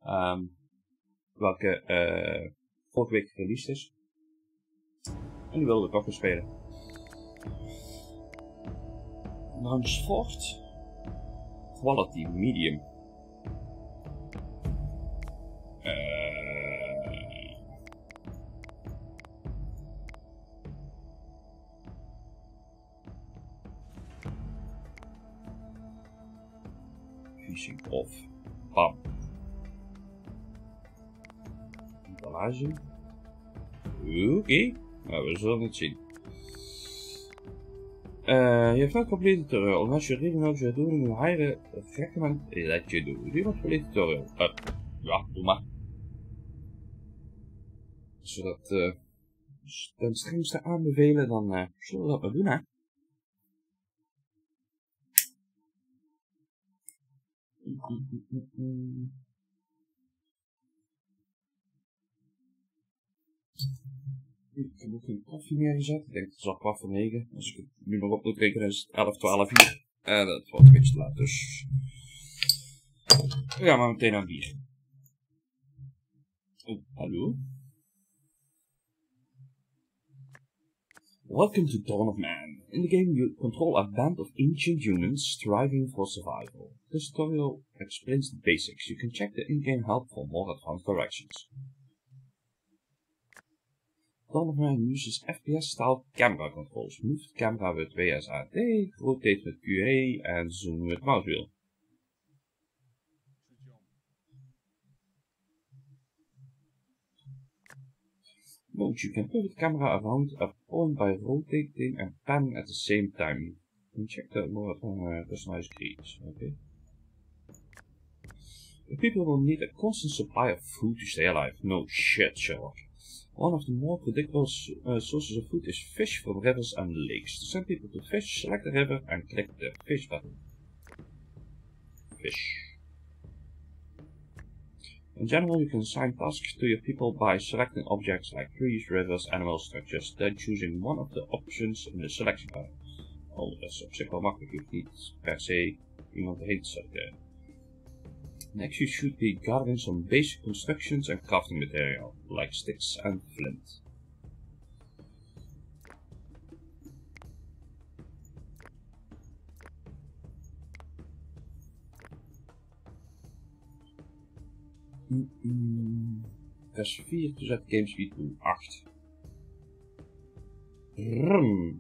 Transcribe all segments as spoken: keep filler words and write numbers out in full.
Um, welke uh, vorige week gereleased is. En die wilde ik ook gaan spelen. Launch Fort. Quality Medium. Uh, Fishing off. Bam. Emballage. Oké. Okay. Nou, we zullen het zien. Uh, je hebt not completed the tutorial. Unless you're reading out your doing, I highly recommend that you do. Do you want to complete the tutorial? Uh, ja, doe maar. Zodat uh, ten strengste aanbevelen, dan uh, zullen we dat maar doen, hè. Ik heb ook geen koffie meer gezet. Ik denk dat het is al kwart voor negen. Als ik het nu nog op moet rekenen is het elf, twaalf uur. En dat wordt een beetje te laat, dus... We gaan maar meteen aan bier. Oh, hallo. Welcome to Dawn of Man. In the game you control a band of ancient humans striving for survival. This tutorial explains the basics. You can check the in-game help for more advanced directions. Dawn of Man uses F P S-style camera controls. Move the camera with W S A D, rotate with Q A, and zoom with mouse wheel. Mode, you can pivot camera around a point by rotating and panning at the same time. You can check the more uh, personalized creeds. Okay. The people will need a constant supply of food to stay alive. No shit, Sherlock. One of the more predictable uh, sources of food is fish from rivers and lakes. To send people to fish, select the river and click the fish button. Fish. In general, you can assign tasks to your people by selecting objects like trees, rivers, animal structures, then choosing one of the options in the selection bar. Oh, dat is op zich wel makkelijk. Je hoeft niet per se iemand heen te selecteren. Next, you should be gathering some basic constructions and crafting material, like sticks and flint. Mm -mm. Press vier to set game speed to acht. Rum.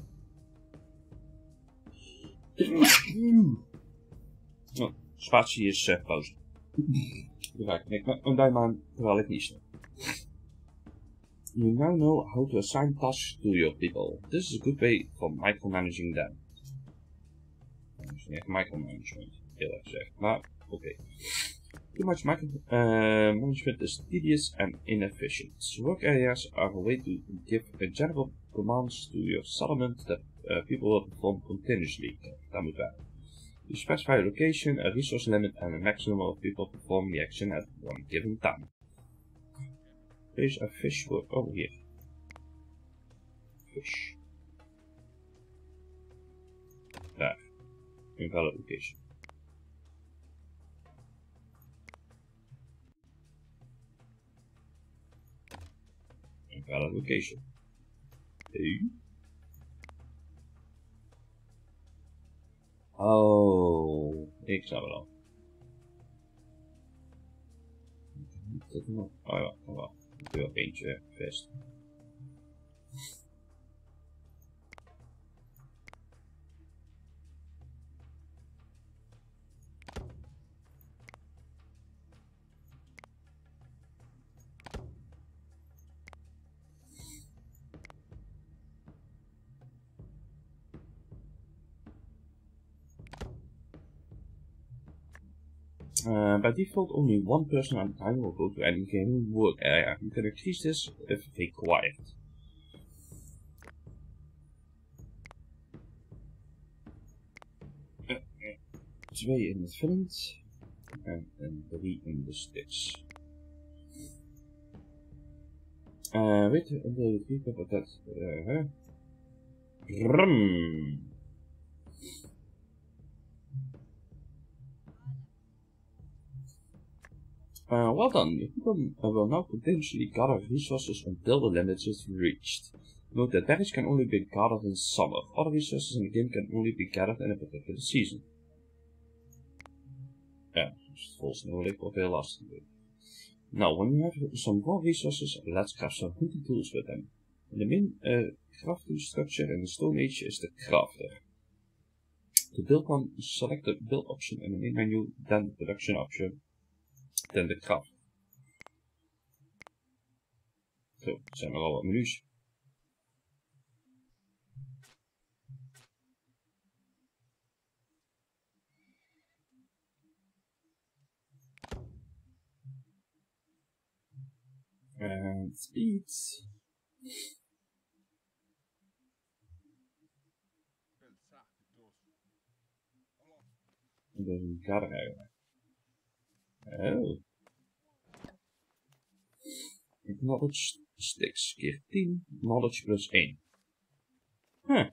Oh, spatie is uh, pauze. Dan ga ik met een duim aan terwijl ik niet snap. You now know how to assign tasks to your people. This is a good way for micromanaging them. Dat is niet echt micromanagement, heel erg gezegd, maar oké. Okay. Too much micromanagement uh, is tedious and inefficient. Work areas are a way to give a general commands to your settlement that uh, people will perform continuously. Daar moet bij. You specify a location, a resource limit, and a maximum of people performing the action at one given time. Place a fish for over here. Fish. Daar. Invalid location. Invalid location. Hey. Oh, ik snap het al. Oh ja, kom wel. Ik wil eentje vest. Uh, by default, only one person at a time will go to any game work area. You can increase this if required. Uh, uh, twee in het flint en, en drie in de sticks. Uh, weet je, de drie wat dat. Uh, huh? Rum. Uh, well done. Your people will now potentially gather resources until the limit is reached. Note that berries can only be gathered in summer. Other resources in the game can only be gathered in a particular season. Ja, als het vol sneeuw ligt, wordt het heel lastig. Now, when you have some more resources, let's craft some hunting tools with them. The main uh, crafting structure in the Stone Age is the crafter. To build one, select the build option in the main menu, then the production option, then the craft. Zo, er zijn nogal wat menus. And speed. En dat is een kader eigenlijk. Oh. Knowledge sticks keer tien, knowledge plus één. Huh.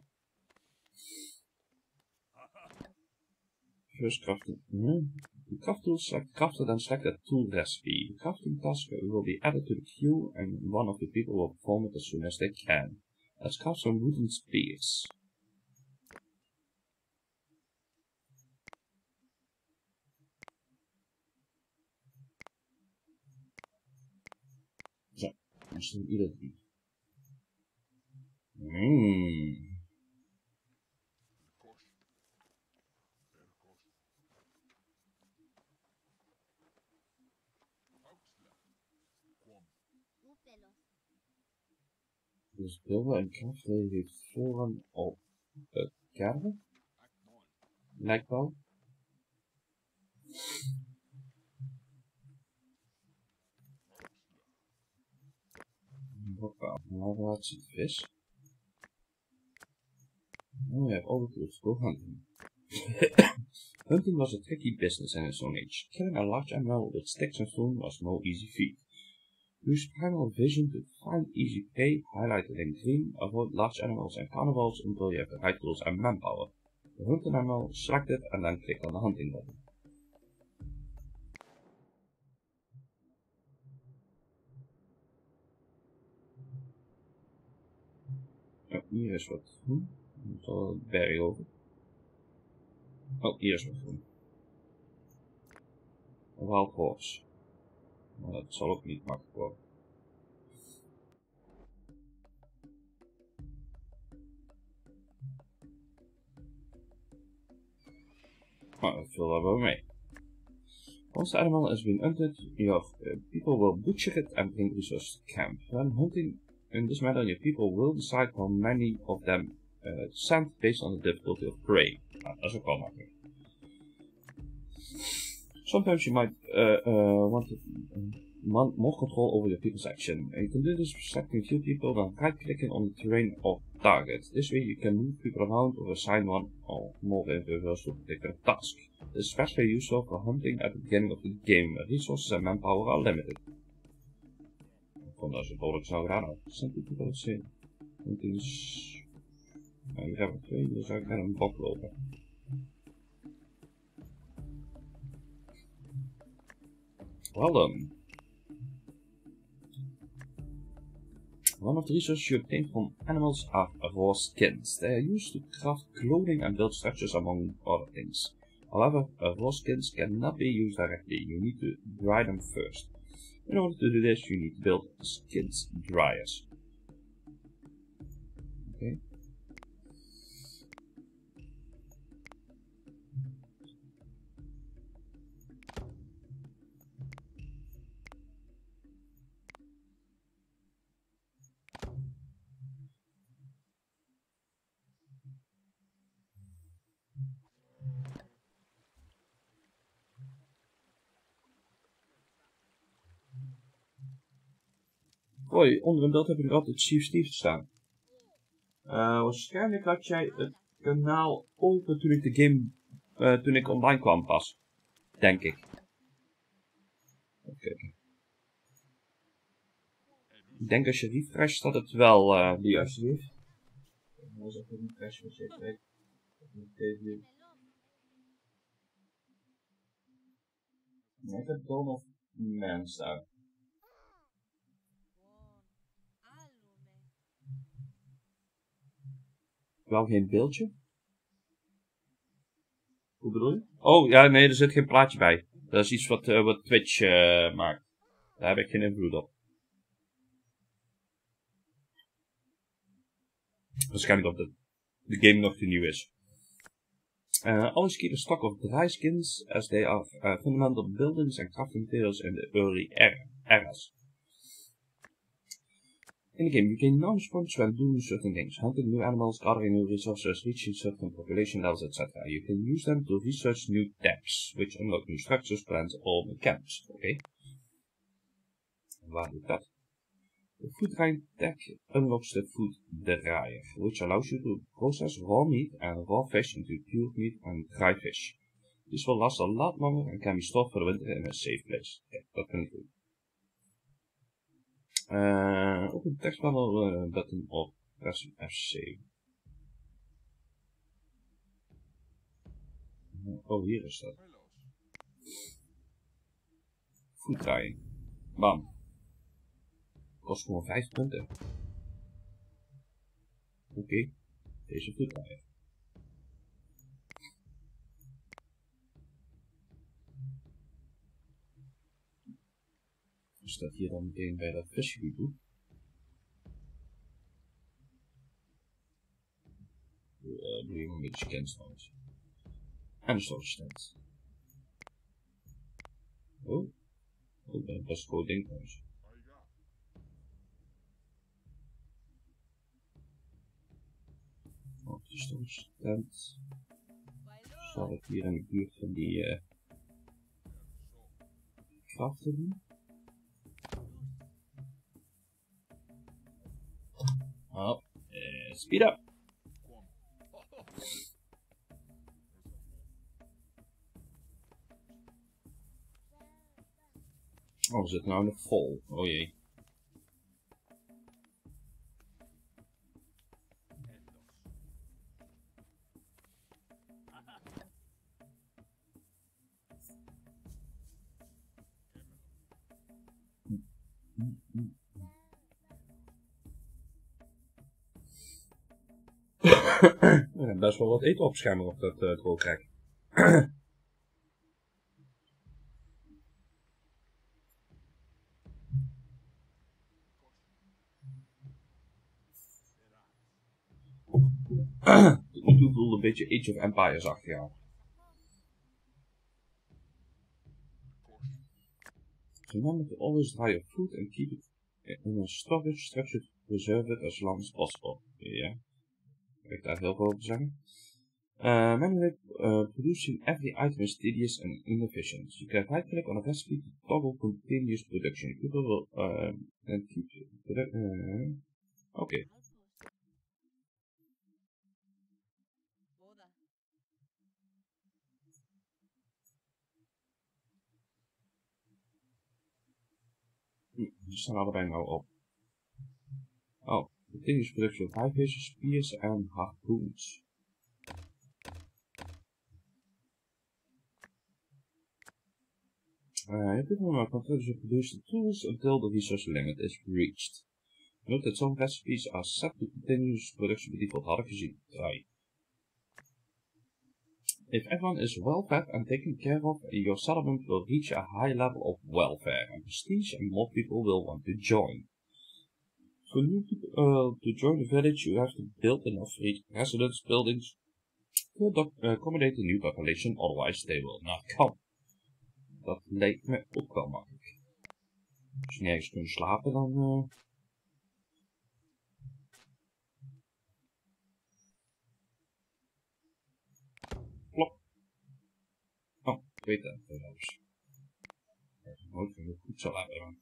First crafting. Hmm. The craft tools select crafted then select a tool recipe. The crafting task will be added to the queue and one of the people will perform it as soon as they can. Let's craft some wooden spears. Zo, dan staan ieder drie. Mmm. Dus builden en craften heeft voorrang op het garden. Lijkt wel. Navigatie vis. Oh ja, all the tools go hunting. Hunting was a tricky business in its own age. Killing a large animal with sticks and stone was no easy feat. Use primal vision to find easy prey, highlighted in green, avoid large animals and carnivores until you have the right tools and manpower. The hunted animal, select it and then click on the hunting button. Oh, hier is wat groen. Er moet al een berg over. Oh, hier is wat groen. Een wild horse. Maar dat zal ook niet makkelijk worden. Maar dat viel daar wel mee. Once the animal has been hunted, your uh, people will butcher it and bring resources to camp. When hunting in this manner, your people will decide how many of them uh, send based on the difficulty of prey. Ah, dat is ook wel makkelijk. Sometimes you might uh, uh, want to, uh, more control over your people's action. And you can do this by selecting a few people, then right-clicking on the terrain or target. This way you can move people around or assign one or more individuals to a particular task. This is especially useful for hunting at the beginning of the game, where resources and manpower are limited. Ik vond dat ze het behoorlijk snel gedaan hadden. Zijn die people het zien? Hunting is... Nou, hier hebben we twee, dus zou ik met een bok lopen. Well done. One of the resources you obtain from animals are raw skins. They are used to craft clothing and build structures among other things. However, raw skins cannot be used directly. You need to dry them first. In order to do this, you need to build skins dryers. Okay. Hoi, onder een beeld heb ik nog altijd Chief Steve staan. Uh, waarschijnlijk had jij het kanaal open toen ik de game, uh, toen ik online kwam pas. Denk ik. Oké. Okay. Ik denk als je refresht dat het wel uh, de juiste heeft. Dan is ook een refresh wat je kijkt. Ja, ik heb Dawn of man staan. Wel geen beeldje? Hoe bedoel je? Oh, ja, nee, er zit geen plaatje bij. Dat is iets wat, uh, wat Twitch uh, maakt. Daar heb ik geen invloed op. Waarschijnlijk omdat de, de game nog te nieuw is. Uh, always keep a stock of dry skins as they are uh, fundamental buildings and crafting materials in the early eras. In the game, you gain knowledge points when doing certain things, hunting new animals, gathering new resources, reaching certain population levels, et cetera. You can use them to research new depths, which unlock new structures, plans, or mechanics. Oké. Okay. Waar doe ik dat? The food grind deck unlocks the food dryer, which allows you to process raw meat and raw fish into pure meat and dry fish. This will last a lot longer and can be stored for the winter in a safe place. Okay, dat kan ik doen. Uh, open the text panel uh, button or press F C. Oh, hier is dat. Food drying. Bam. Kost gewoon vijf punten. Oké, okay. Deze food dryer. Staat hier dan meteen bij dat visje toe. Uh, doe je een beetje scans trouwens. En de storage stand. Oh, oh, dat is best een groot ding trouwens. Op de storage stand. Zal ik hier in de buurt van die uh, craften doen. Oh, uh, speed up! Oh, we zitten nou nog vol. Oh jee. Er zijn best wel wat eten op schermen op dat uh, droogrek. Ik voelde een beetje Age of Empires achter jou. Remember to always dry your food and keep it in a storage structure to preserve it as long as possible. Ja, yeah. Kan ik daar heel veel over zeggen? Uh, manually uh, producing every item is tedious and inefficient. You can right click on a recipe to toggle continuous production. People will uh, and keep produ uh, okay. Die staan allebei nou op. Oh, continuous production of high fish, spears and harpoons. Uh, people will continue to produce the tools until the resource limit is reached. Note that some recipes are set to continuous production by default, had ik gezien. Right. If everyone is well fed and taken care of, your settlement will reach a high level of welfare and prestige, and more people will want to join. For new people uh, to join the village, you have to build enough residence buildings to accommodate the new population, otherwise they will not come. Dat lijkt me ook wel makkelijk. Als je nergens kunt slapen, dan... Uh... Plop. Oh, ik weet dat trouwens. Dat is nooit heel goed zal hebben.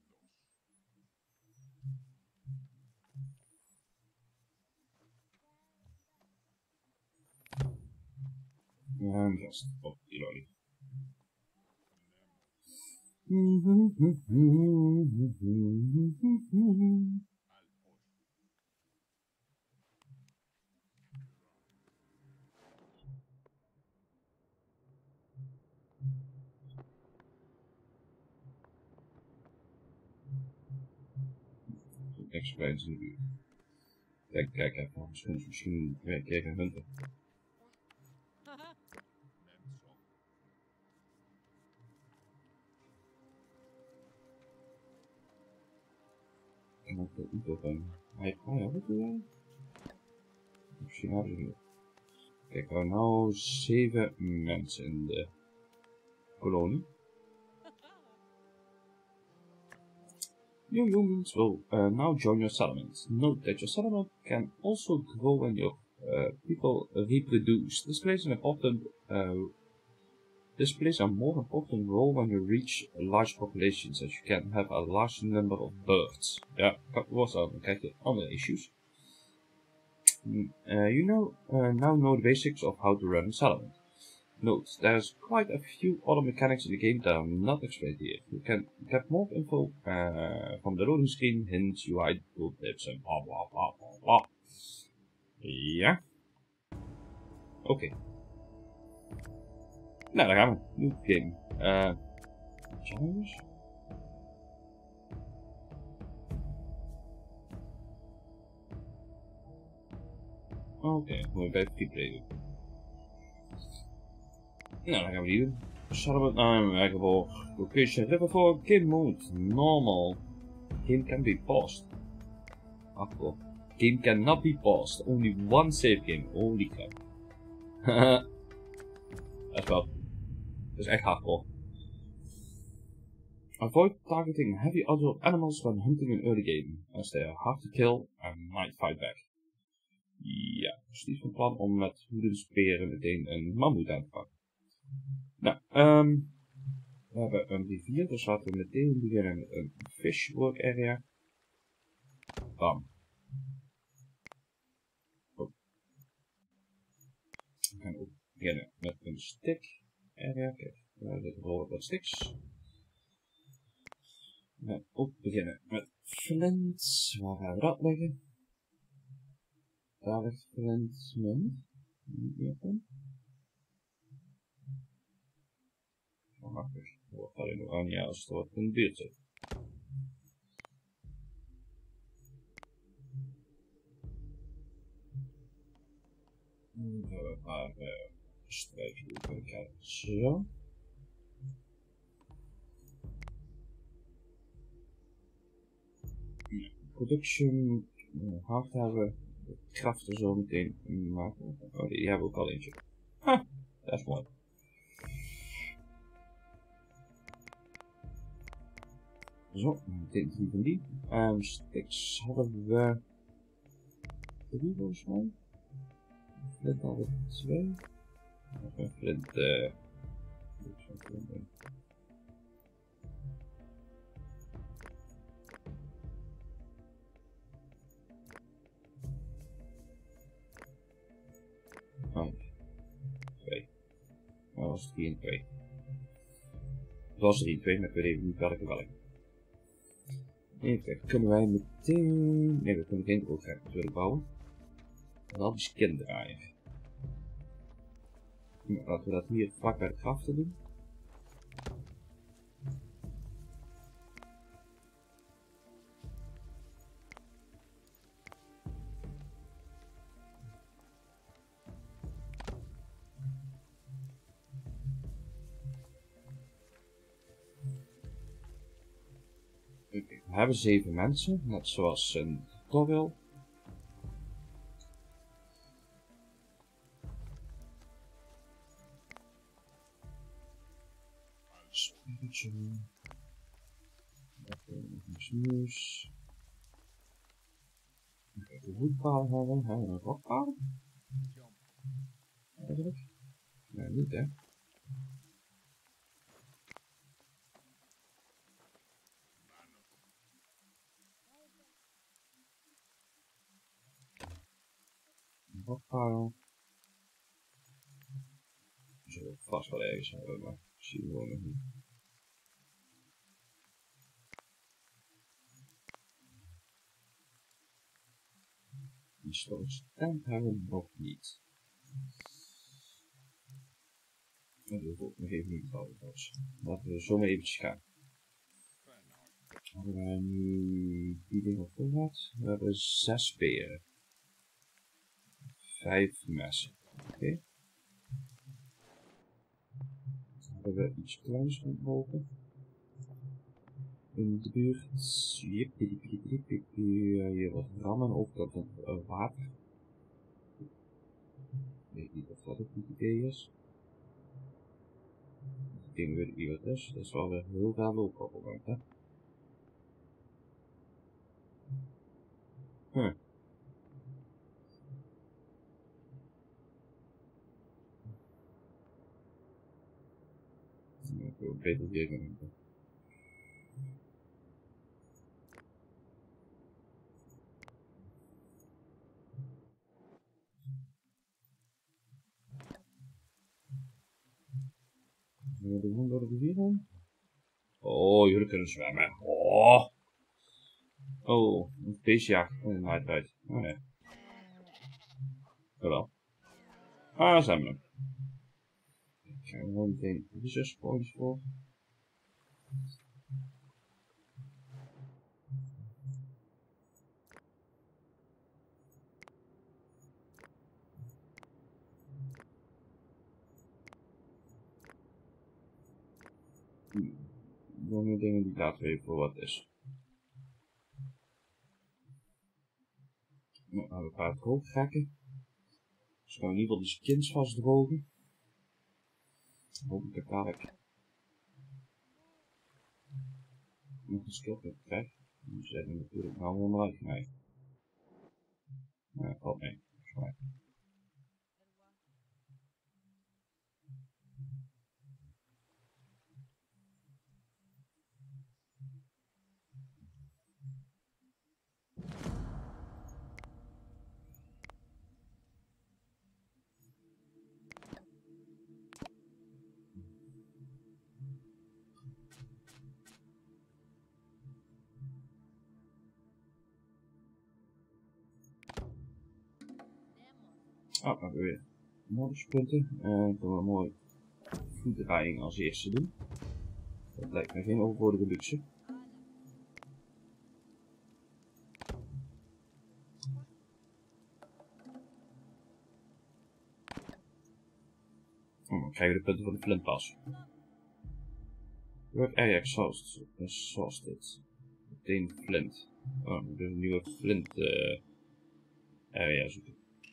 En vast op die lolly. Niks kleins in de buurt. Kijk, kijk even, misschien, misschien ja, kijk een hunter. Ik kan ook niet op een. Hij heeft wat doe jij? Misschien hebben ze nog. Kijk, we hebben nou zeven mensen in de kolonie. New humans will uh, now join your settlement. Note that your settlement can also grow when your uh, people reproduce. This plays an important, uh, this plays a more important role when you reach large populations, as you can have a large number of births. Ja, was al, dan krijg je andere issues. Uh, you know uh, now know the basics of how to run a settlement. Note, there's quite a few other mechanics in the game that are not explained here. You can get more info uh, from the loading screen, hints, U I, tooltips en bla bla bla bla bla. Ja. Oké. Okay. Nou, daar gaan we. Nieuw game. Uh, challenge? Oké, okay, moet je bij freeplay doen. Nou, dan gaan we die doen. Settlement nine, Megaball. Location, level four, game mode, normal. Game can be paused. Hardcore. Game cannot be paused. Only one save game. Holy crap. Dat is wel. Dat is echt hardcore. Avoid targeting heavy other animals when hunting in early game, as they are hard to kill and might fight back. Ja, dus die is van plan om met hoedensperen meteen een mammoet aan te pakken. Nou, um, we hebben een rivier, dus laten we meteen beginnen met een fish work area. Bam. Oh. We gaan ook beginnen met een stick area. Kijk, uh, dit rollen wat sticks. We gaan ook beginnen met flint. Waar gaan we dat leggen? Daar ligt flint. Niet meer van. Makkelijk. Wordt alleen nog aan, ja, als het wat in de buurt zit. Dan hebben we een paar uh, strijkjes die we krijgen. Zo. Production. Hard hebben we. Kraften zo meteen maken. Oh, die hebben we ook al eentje. Ha, dat is mooi. Zo, meteen drie van die. Um, sticks hadden we drie volgens mij. Flint hadden we twee. Even flint, eh. Uh, oh, twee. Dat was drie en twee. Het was drie en twee, maar ik weet even niet welke welke. Even kijken, kunnen wij meteen... Nee, we kunnen geen broodtrek natuurlijk bouwen. Wel die skin draaien. Nou, laten we dat hier vlak bij de kraften doen. Okay, we hebben zeven mensen, net zoals een tutorial. Spiritual. Nog nieuws. Even de hoedpaal hebben. Hebben we een rokpaal? Eigenlijk? Nee, niet hè. Rokpaal. Zullen we vast wel ergens hebben, maar zien we gewoon nog niet. Die stootstand hebben we nog niet. Dat hoef ik nog even niet te houden trouwens. Laten we zo maar eventjes gaan. Hebben wij nu die dingen vol gehad? We hebben zes peren. Vijf messen. Oké. Okay. Hebben we iets kleins ontbogen. In de buurt. Hier wat rammen op dat het uh, water. Ik weet niet of dat een goed idee is. Ik denk weer wie wat is. Dat is wel weer heel veel lopen op het moment, hè. Huh. Ik wil beter hier gaan doen. Zullen we de hond door de rivier gaan? Oh, jullie kunnen zwemmen. Oh. Oh, een beestjacht. Oh, maakt uit. Oh nee. Jawel. Ah, daar zijn we hem. Ik ga gewoon meteen research points voor. Nog meer dingen die ik later even voor wat is. Nou, hebben we een paar droogrekken. Dus gaan we in ieder geval die skins vastdrogen. Dan hoop ik dat dadelijk nog een skill krijg. Die zetten natuurlijk nou helemaal uit. Nee. Nee, valt mee. Nee. Oh, dan hebben we weer moduspunten. En dan gaan we mooi voetdraaiing als eerste doen. Dat lijkt me geen overbodige luxe. Oh, dan krijgen we de punten voor de flintpas. Work area exhausted. Exhausted. Meteen flint. Oh, we moeten een nieuwe flint uh, area zoeken.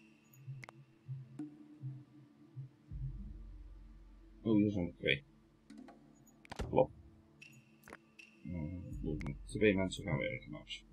Oh, hier zijn er twee. Klopt. Uh, met twee mensen gaan werken, Max.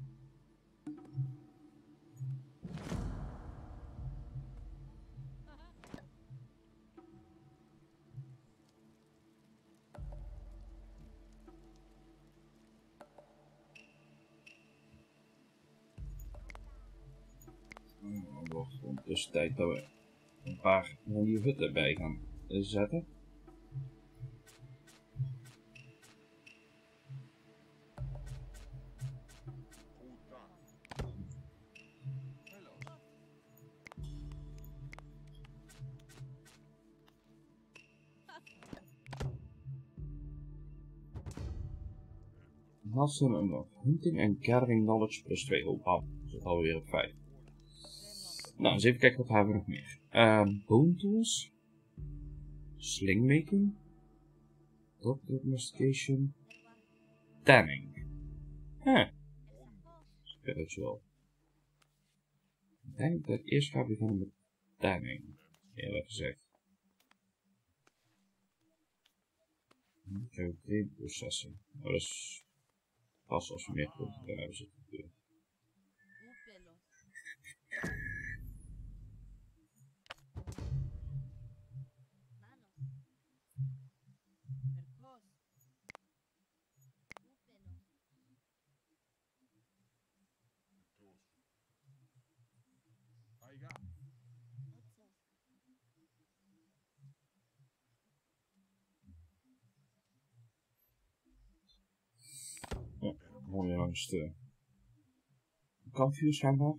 Dan wordt het ondertussen tijd dat we een paar nieuwe hutten bij gaan zetten. Naast hem nog hunting en gathering knowledge plus twee. Oh, wow. Dat zit alweer op vijf. Nou, eens even kijken wat hebben we nog meer. Uh, bone tools. Sling making. Doctor investigation. Tanning. Huh. Spiritual. Ik denk dat ik eerst ga beginnen met tanning. Eerlijk gezegd. Ik heb geen processing. Oh, dat is pas als we meer punten gaan hebben zitten natuurlijk. Ja, mooi langs de kampvuur schijnbaar.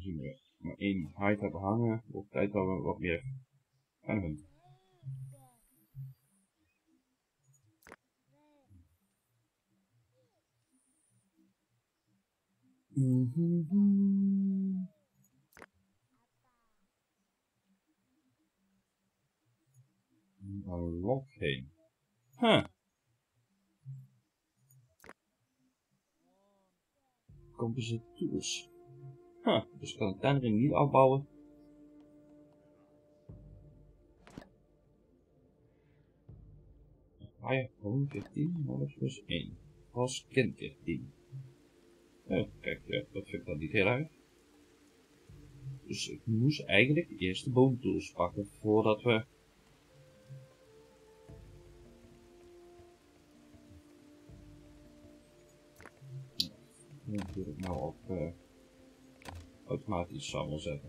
Aangezien we maar één hide hebben hangen, wordt tijd dat we wat meer gaan hunten. Mm-hmm. Een log heen. Huh. Composite tools. Huh. Dus ik kan de tendering niet afbouwen. Ah ja, gewoon veertien, alles plus één. Als kind veertien. Oh, kijk, ja, dat vind ik dan niet heel erg. Dus ik moest eigenlijk eerst de bone tools pakken voordat we... Dan moet ik nou op uh, automatisch samen zetten.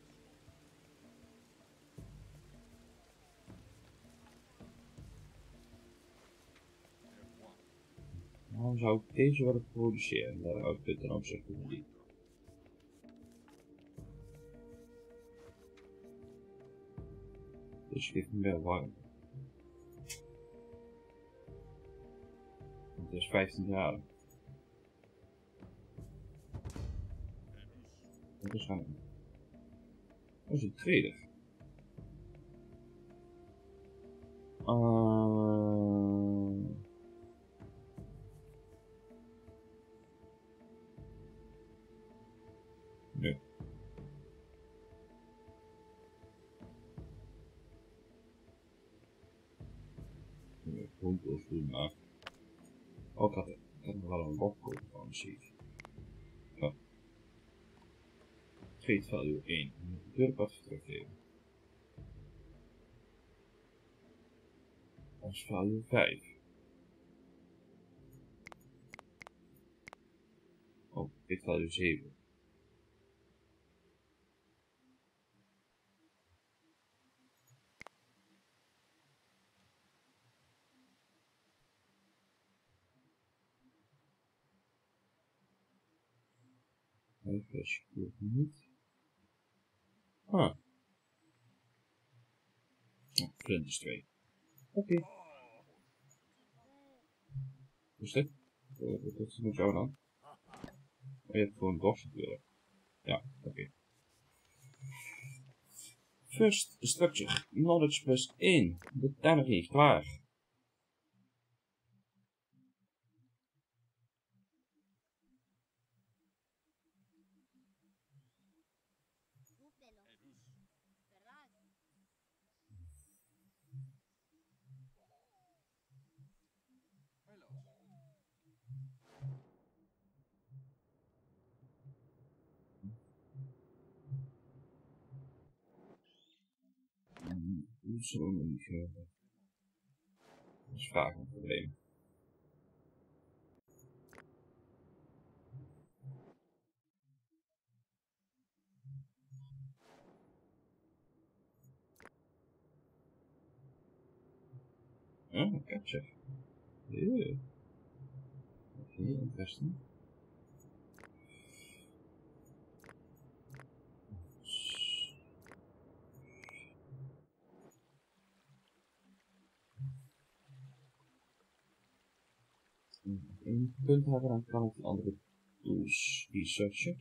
Dan zou ik deze willen produceren. Daar output ten opzichte van die. Dus geeft me wel warm. Het is vijftien graden. Dat is gaan. Dat is een trader. Uh... Nee. Nee, gewoon doen, maar... Oh, ik had, ik had nog wel een logcode van, zie ik. Ja. Trade value één. Durf wat teruggeven. Als value vijf. Oh, trade value zeven. Even klopt niet. Ah. Oh, flint is twee. Oké. Okay. Dus dit? Wat is met jou dan? Oh, je hebt gewoon box natuurlijk. Ja, oké. Okay. First structure. Knowledge plus één. De timer heeft klaar. Zo niet. Dat is vaak een probleem. Oh, capture. Yeah. Okay, interesting. Eén punt hebben, dan kan ik die andere tools researchen.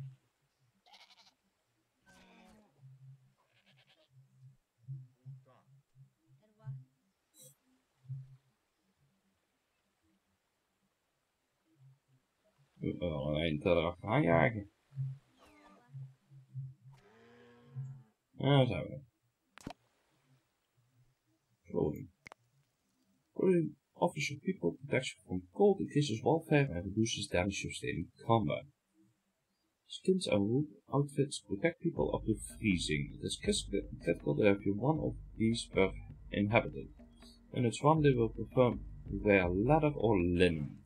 Uh, alleen te erachter aanjagen. En daar zijn we. Clothing. Clothing offers your people protection from cold, increases welfare, and reduces damage sustained in combat. Skins and wool outfits protect people up to freezing. It is critical to have one of these per inhabitant. And it's one they will prefer wear leather or linen.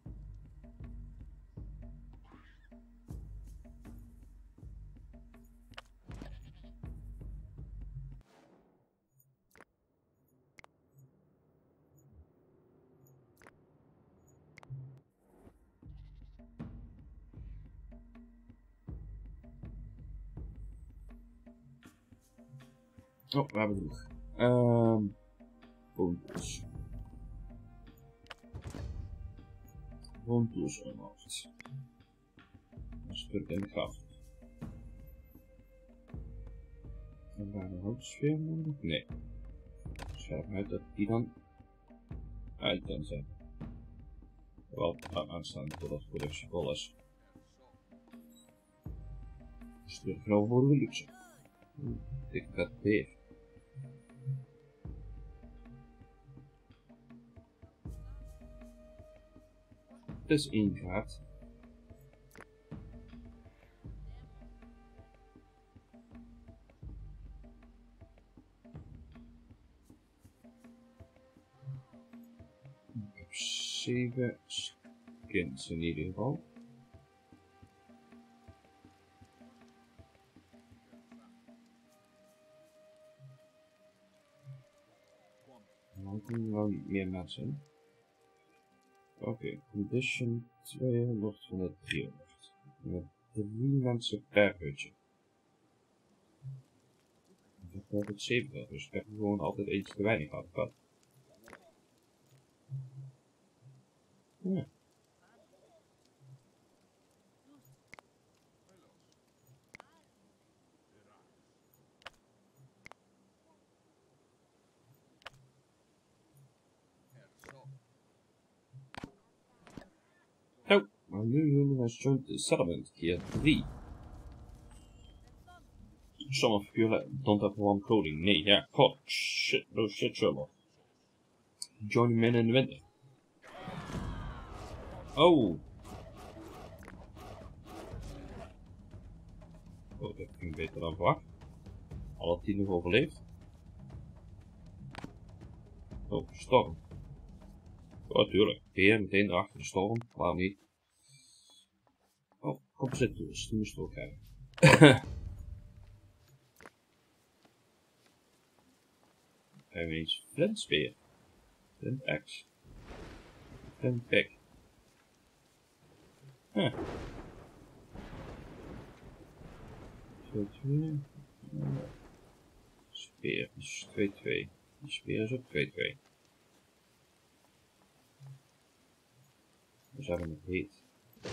Oh, we hebben genoeg. Ehm. Boontools. Boontools unlocked. Dat is terug in de kracht. En daar een houtsfeer nodig? Nee. Schrijf uit dat die dan uit kan zijn. Wel aanstaan totdat de productie vol is. Dus terug genomen voor de luxe. Ik vet beer. Het is één graad. Ik heb zeven skins in ieder geval. Dan kunnen wel niet meer mensen. Oké, okay. Condition tweehonderd van de driehonderd. Met drie mensen per hutje. Ik heb altijd zeven, dus ik heb gewoon altijd iets te weinig gehad. Ja. Oh, maar nu doen we joint the settlement keer drie. Some of you don't have one coding. Nee, ja, god, shit, no shit trouble. Join men in the winter. Oh. Oh, dat ging beter dan verwacht. Alle tien nog overleefd. Oh, storm. Oh, tuurlijk. Beer meteen erachter de storm. Waarom niet? Oh, composite tools. Die moesten we ook hebben. Hebben we eens flintspeer. Flint axe. Flint pick. Huh. twee twee. Speer is twee twee. Die speer is ook twee twee. We zijn nog heet.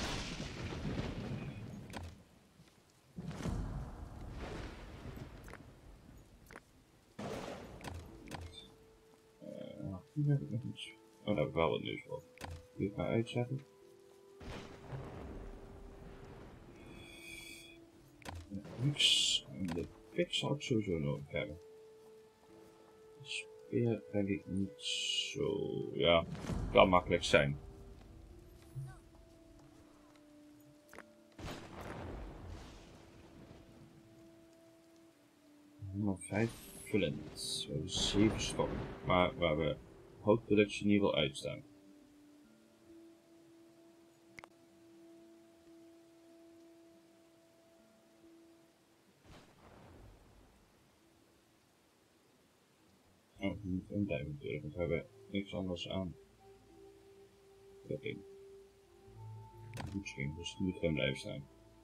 Uh, hier heb ik nog iets. Oh, daar heb ik wel wat nieuws voor. Die ga ik uitzetten. Niks. De pick zou ik sowieso nodig hebben. De speer denk ik niet zo. Ja, kan makkelijk zijn. Nog vijf flint. We hebben zeven stokken. Maar waar we houtproductie in ieder geval uitstaan. Oh, niet een duim natuurlijk, want we hebben niks anders aan. Cooking. Voeding, dus het moet gewoon blijven staan.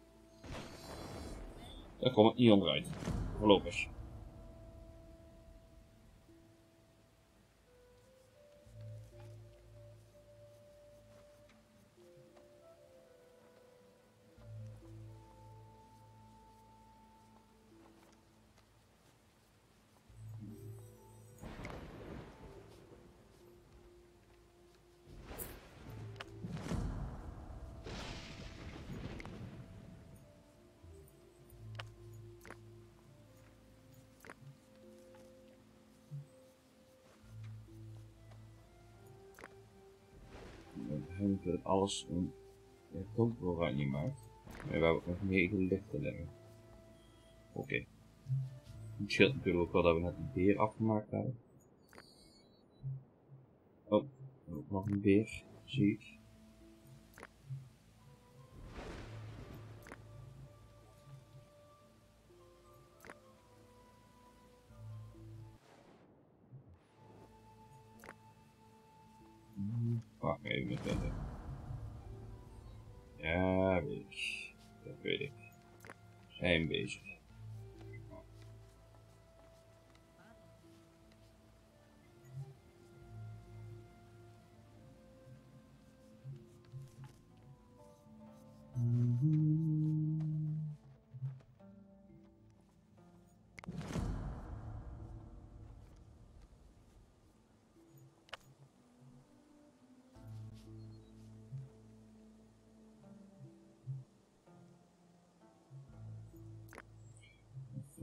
Daar komt het niet onderuit. Voorlopig. Dat het alles een ja, donker oranje maakt. Maar we hebben ook nog negen lichten leggen. Oké. Okay. Het scheelt natuurlijk ook wel dat we net een beer afgemaakt hebben. Oh, ook nog een beer, zie ik. Wacht even met dat. Ja, weet ik. Dat weet ik. Zijn bezig.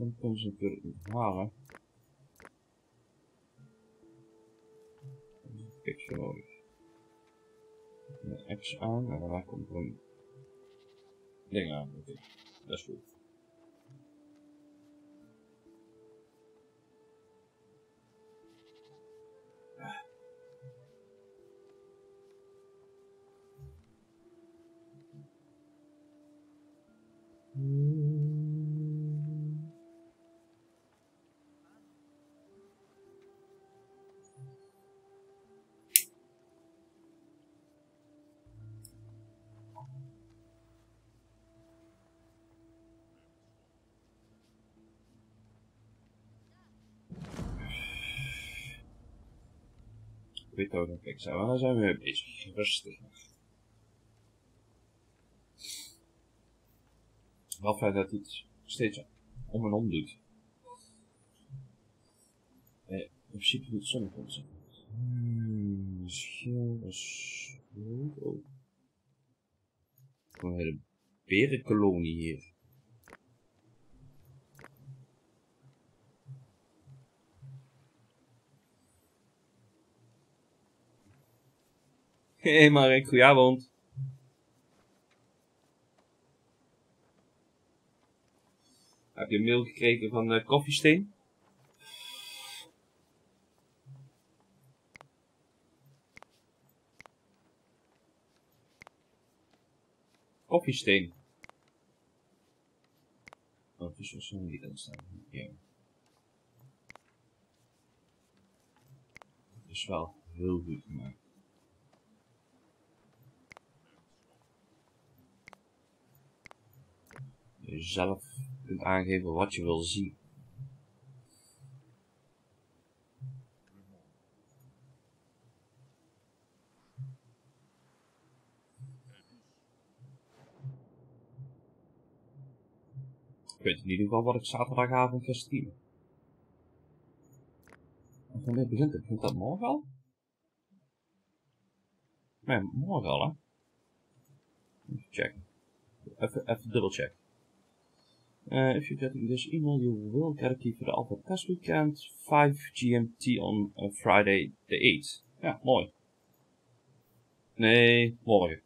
Dan kunnen ze natuurlijk niet halen. Picture nodig. Een X aan en daarna komt er een ding aan. Oké, okay. Dat is goed. Without kijk, zo, daar zijn we mee bezig. Rustig. Wel fijn dat hij het steeds om en om doet. Eh, in principe doet het zonnefonds. Hmm, schil is goed. Oh. Een hele berenkolonie hier. Hé hey Mark, goedenavond. Heb je een mail gekregen van de Koffiesteen? Koffiesteen. Oh, het is zo niet aan staan. Ja. Het is wel heel goed gemaakt. Je zelf kunt aangeven wat je wil zien. Ik weet in ieder geval wat ik zaterdagavond ga streamen. En wanneer begint het? Begint dat morgen al? Nee, morgen al, hè? Even checken. Even, even dubbel checken. Uh, if you're getting this email, you will get a key for the Alpha Test Weekend, five G M T on uh, Friday the eighth. Ja, mooi. Nee, morgen.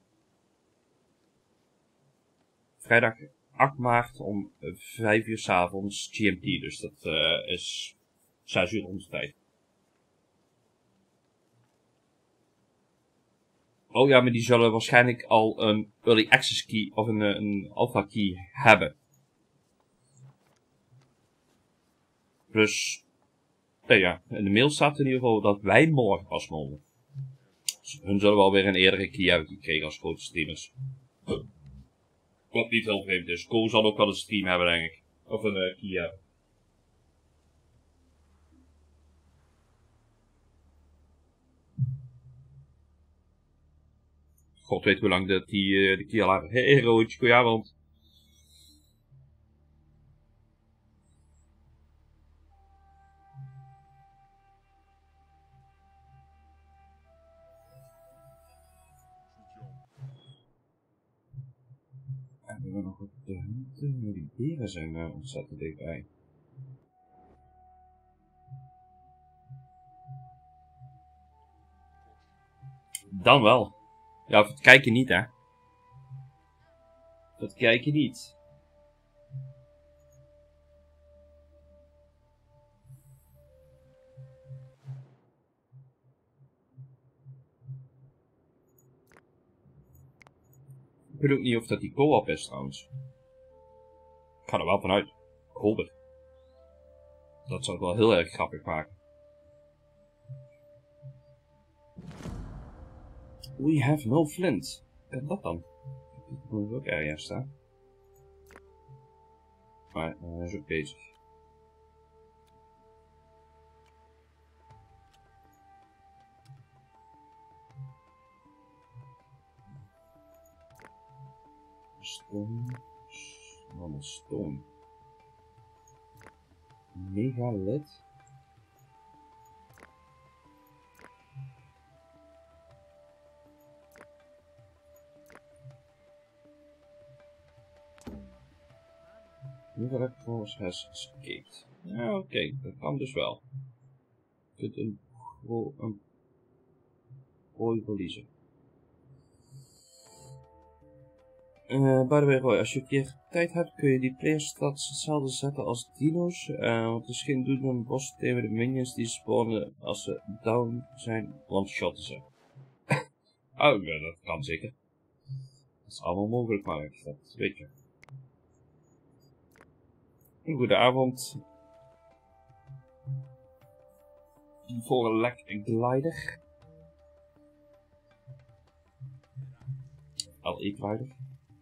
Vrijdag acht maart om vijf uur 's avonds G M T, dus dat uh, is zes uur onze tijd. Oh ja, maar die zullen waarschijnlijk al een Early Access Key of een, een Alpha Key hebben. Dus, nee, ja, in de mail staat in ieder geval dat wij morgen pas mogen. Dus hun zullen wel weer een eerdere key hebben gekregen als grote streamers. Wat niet heel vreemd is. Ko zal ook wel een stream hebben, denk ik. Of een uh, key hebben. God weet hoe lang de, die, uh, de key al hebben. Hé, hey, Roodje, goedenavond. Hebben we nog wat te hunten? Die beren zijn uh, ontzettend dichtbij. Dan wel. Ja, voor het kijken niet, hè. Voor het kijken niet. Ik weet ook niet of dat die co-op is, trouwens. Ik ga er wel vanuit. Holder. Dat zou het wel heel erg grappig maken. We have no flint. Wat dat dan? Dat moet ook ergens staan. Maar hij is ook bezig. Stone. Stone. Stone. Megalith. Neither force has escaped. Ja, oké, okay, dat kan dus wel. Je kunt een, een prooi verliezen. Uh, by the way, Roy, als je een keer tijd hebt, kun je die playerstats hetzelfde zetten als dino's. Uh, want het is geen doen om bos tegen de minions die spawnen als ze down zijn, one-shotten ze. Oh, ja, dat kan zeker. Dat is allemaal mogelijk, maar dat weet je. Goedenavond. Voor een lek glider. L E glider.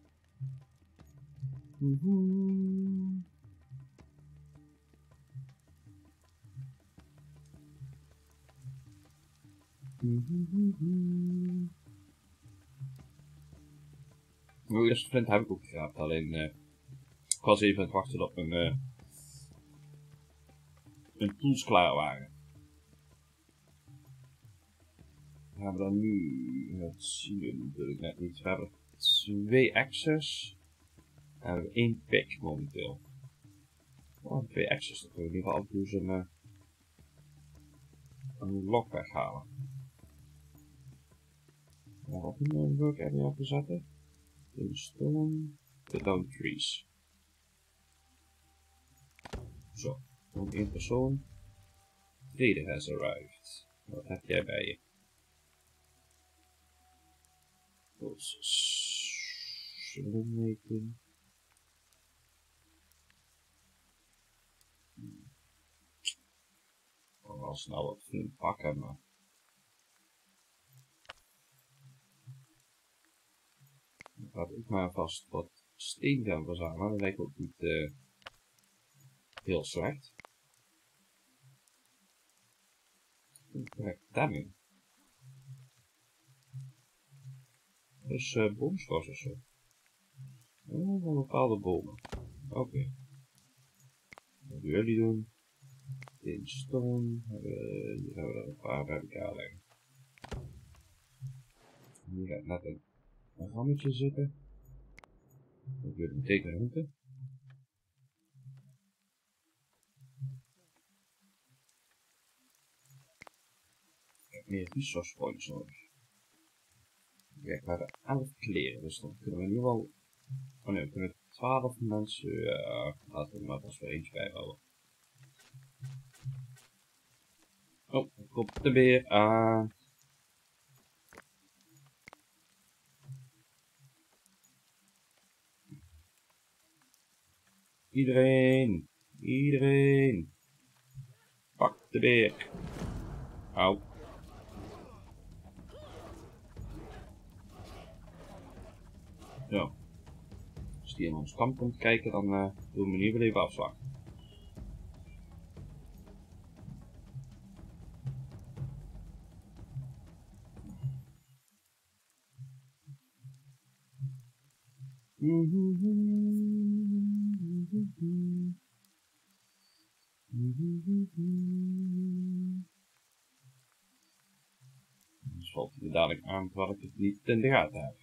Mm-hmm. Mm-hmm. Mijn eerste flint heb ik ook geraapt, alleen uh, ik was even aan het wachten op mijn, uh, mijn tools klaar waren. We hebben dan nu, dat zien we natuurlijk net niet, we hebben twee access en we hebben één pick momenteel. Oh, twee access, dan kunnen we in ieder geval af en toe zijn, uh, een lock weghalen. Ja, wat moet ik work area op te zetten? In stone, the down trees. Zo, nog één persoon. Trader has arrived. Wat heb jij bij je? Slimming. Ik kan wel snel wat vrienden pakken, maar... Dan gaat ik maar vast wat steen gaan verzamelen. Dat lijkt ook niet uh, heel slecht. Kijk, daarin. Dus uh, boomschors of zo. Oh, van bepaalde bomen. Oké. Okay. Wat willen jullie doen? In stone. Uh, hier hebben we er een paar bij elkaar leggen. Hier gaat net een, een rammetje zitten. Dat wil een tekenruimte. Ik heb meer resource points nodig. Kijk, we hebben elf kleren, dus dan kunnen we in ieder geval... Oh nee, we kunnen twaalf mensen... Ja, uh, laten we er maar pas weer eentje bijhouden. Oh, er komt de beer aan. Iedereen, iedereen. Pak de beer. Au. Zo. Als die in ons kamp komt kijken, dan uh, doen we nu wel even afslag. Dus valt hij er dadelijk aan terwijl ik het niet in de gaten heb.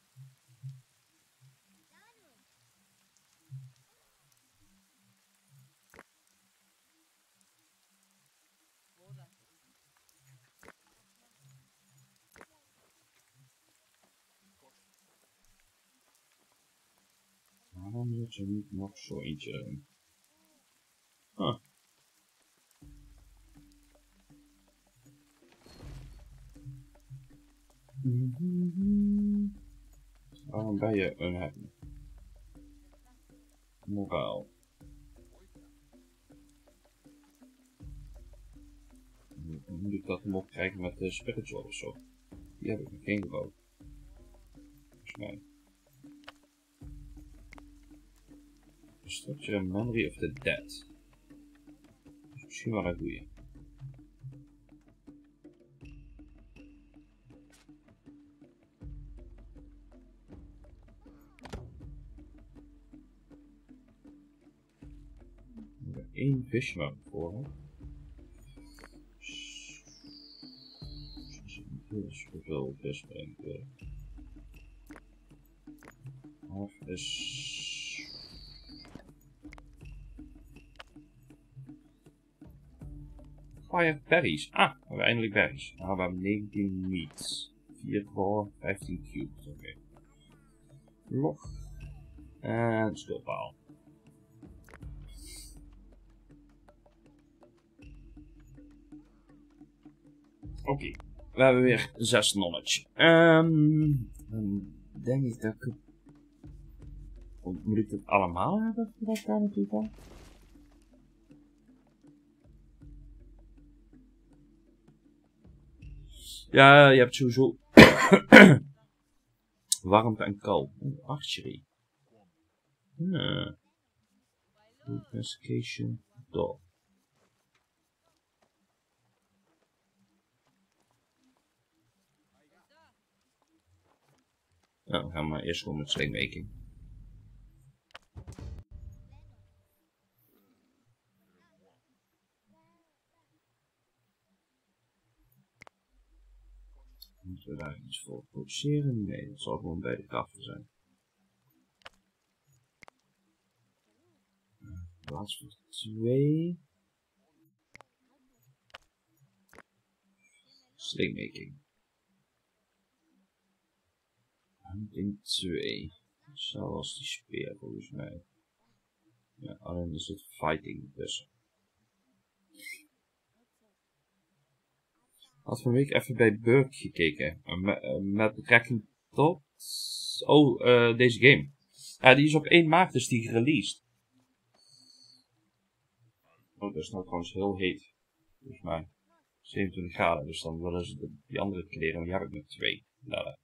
Waarom zit er niet nog zo eentje in? Huh. Waarom ben je een hebben? Moraal. Moet ik dat hem opkrijgen met de spiritual of zo? Die heb ik nog geen gebouwd. Volgens mij. Structure and Memory of the Dead. Dus misschien wel een goeie. We hebben één visje voor me. Dus hoeveel vis brengt we? Half is... Campfire berries. Ah, we hebben eindelijk berries. Nou, we hebben negentien meat. vier voor vijftien cubes. Oké. Okay. Log. En schildpaal. Oké. Okay. We hebben weer zes knowledge. Um, dan denk ik dat ik... Moet ik het allemaal hebben voordat ik daar naartoe kan? Ja, je hebt sowieso warmte en kou. Oeh, archery. Hmm. Investigation. Door. Nou, dan gaan we maar eerst gewoon met slingmaking. Moeten we daar iets voor produceren? Nee, dat zal gewoon bij de krachten zijn. Plaats voor twee. Slingmaking. Hunting twee. Zoals die speer volgens mij. Ja, alleen er zit fighting tussen. Had van week even bij Burk gekeken. Met, met betrekking tot... Oh, uh, deze game. Ja, die is op één maart is die gereleased. Oh, dat is nou trouwens heel heet. Volgens mij. zevenentwintig graden. Dus dan willen ze de, die andere kleren. Die heb ik met twee. Laten.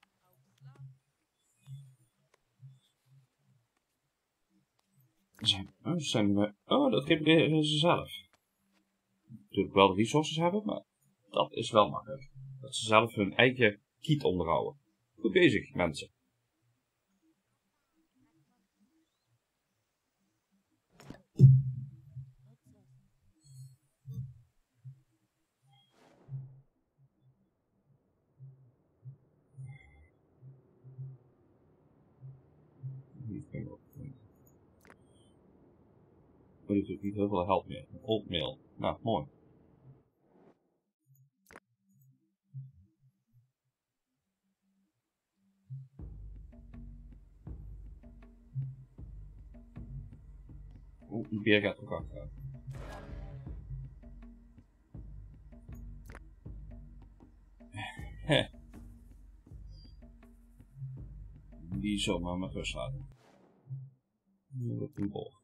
Zijn, oh, zijn we, oh, dat repareren ze zelf. Natuurlijk wel de resources hebben, maar dat is wel makkelijk. Dat ze zelf hun eigen kiet onderhouden. Goed bezig, mensen. Maar dit doet niet heel veel help meer. Oatmeal. Nou, mooi. Oeh, die beer gaat ook achter. Heh. Die zomaar met rust laten. Nu wordt een bol.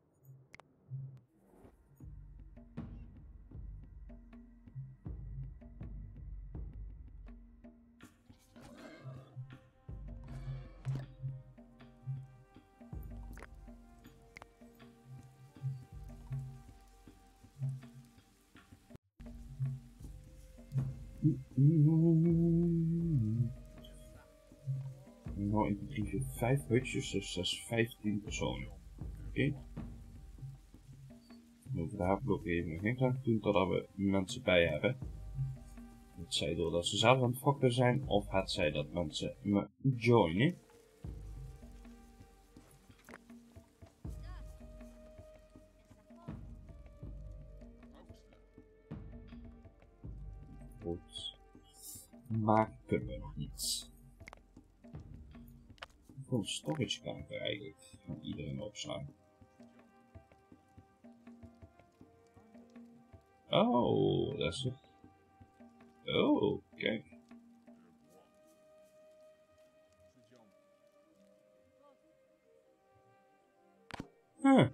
Nou, in drie, vijf hutjes, dus dat is vijftien personen. Oké. Okay. We hoeven daar blokkeren nog geen klank te doen totdat we mensen bij hebben. Het zij doordat ze zelf aan het fokken zijn, of het zij dat mensen me joinen. Goed. Maar kunnen we nog niet. Hoeveel storage kan ik er eigenlijk van iedereen opslaan? Oh, dat is het. Oh, kijk. Huh.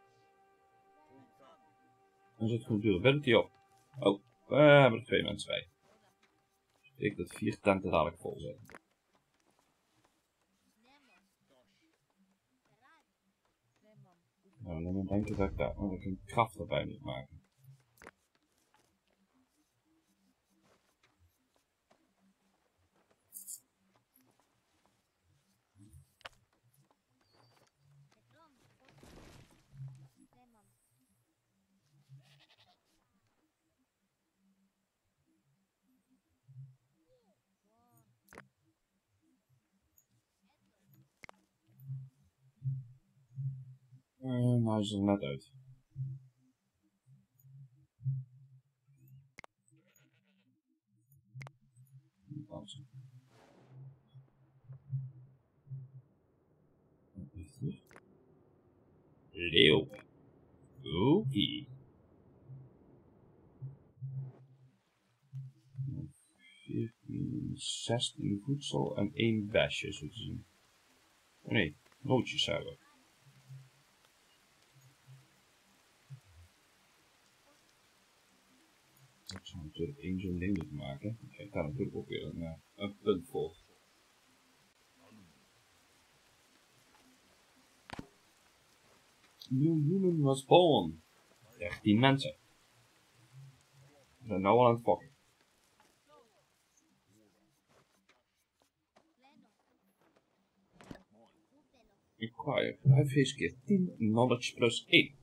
Dan zit goed durability op. Oh, we hebben er twee mensen bij. Ik dat vier tenten dadelijk vol zijn. Nou, dan denk ik dat ik daar ook een kracht erbij moet maken. Uh, nou is er net uit. dansen. Leeuw. Oké. veertien, zestien voedsel en één besje, zo te zien. Oh nee, nootjes hebben we. Ik zou natuurlijk één zo'n ding moeten maken. Ik krijg daar natuurlijk ook weer een, uh, een punt voor. New human was born. dertien mensen. We zijn nu al aan het fokken. Acquire vijf vlees keer tien knowledge plus één.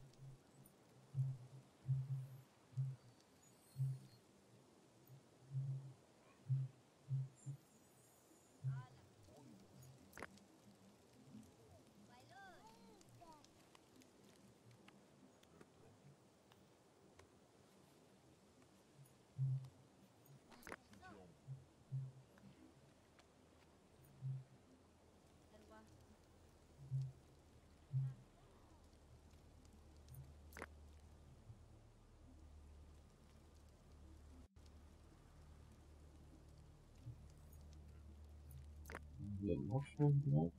De moslim gebruikt.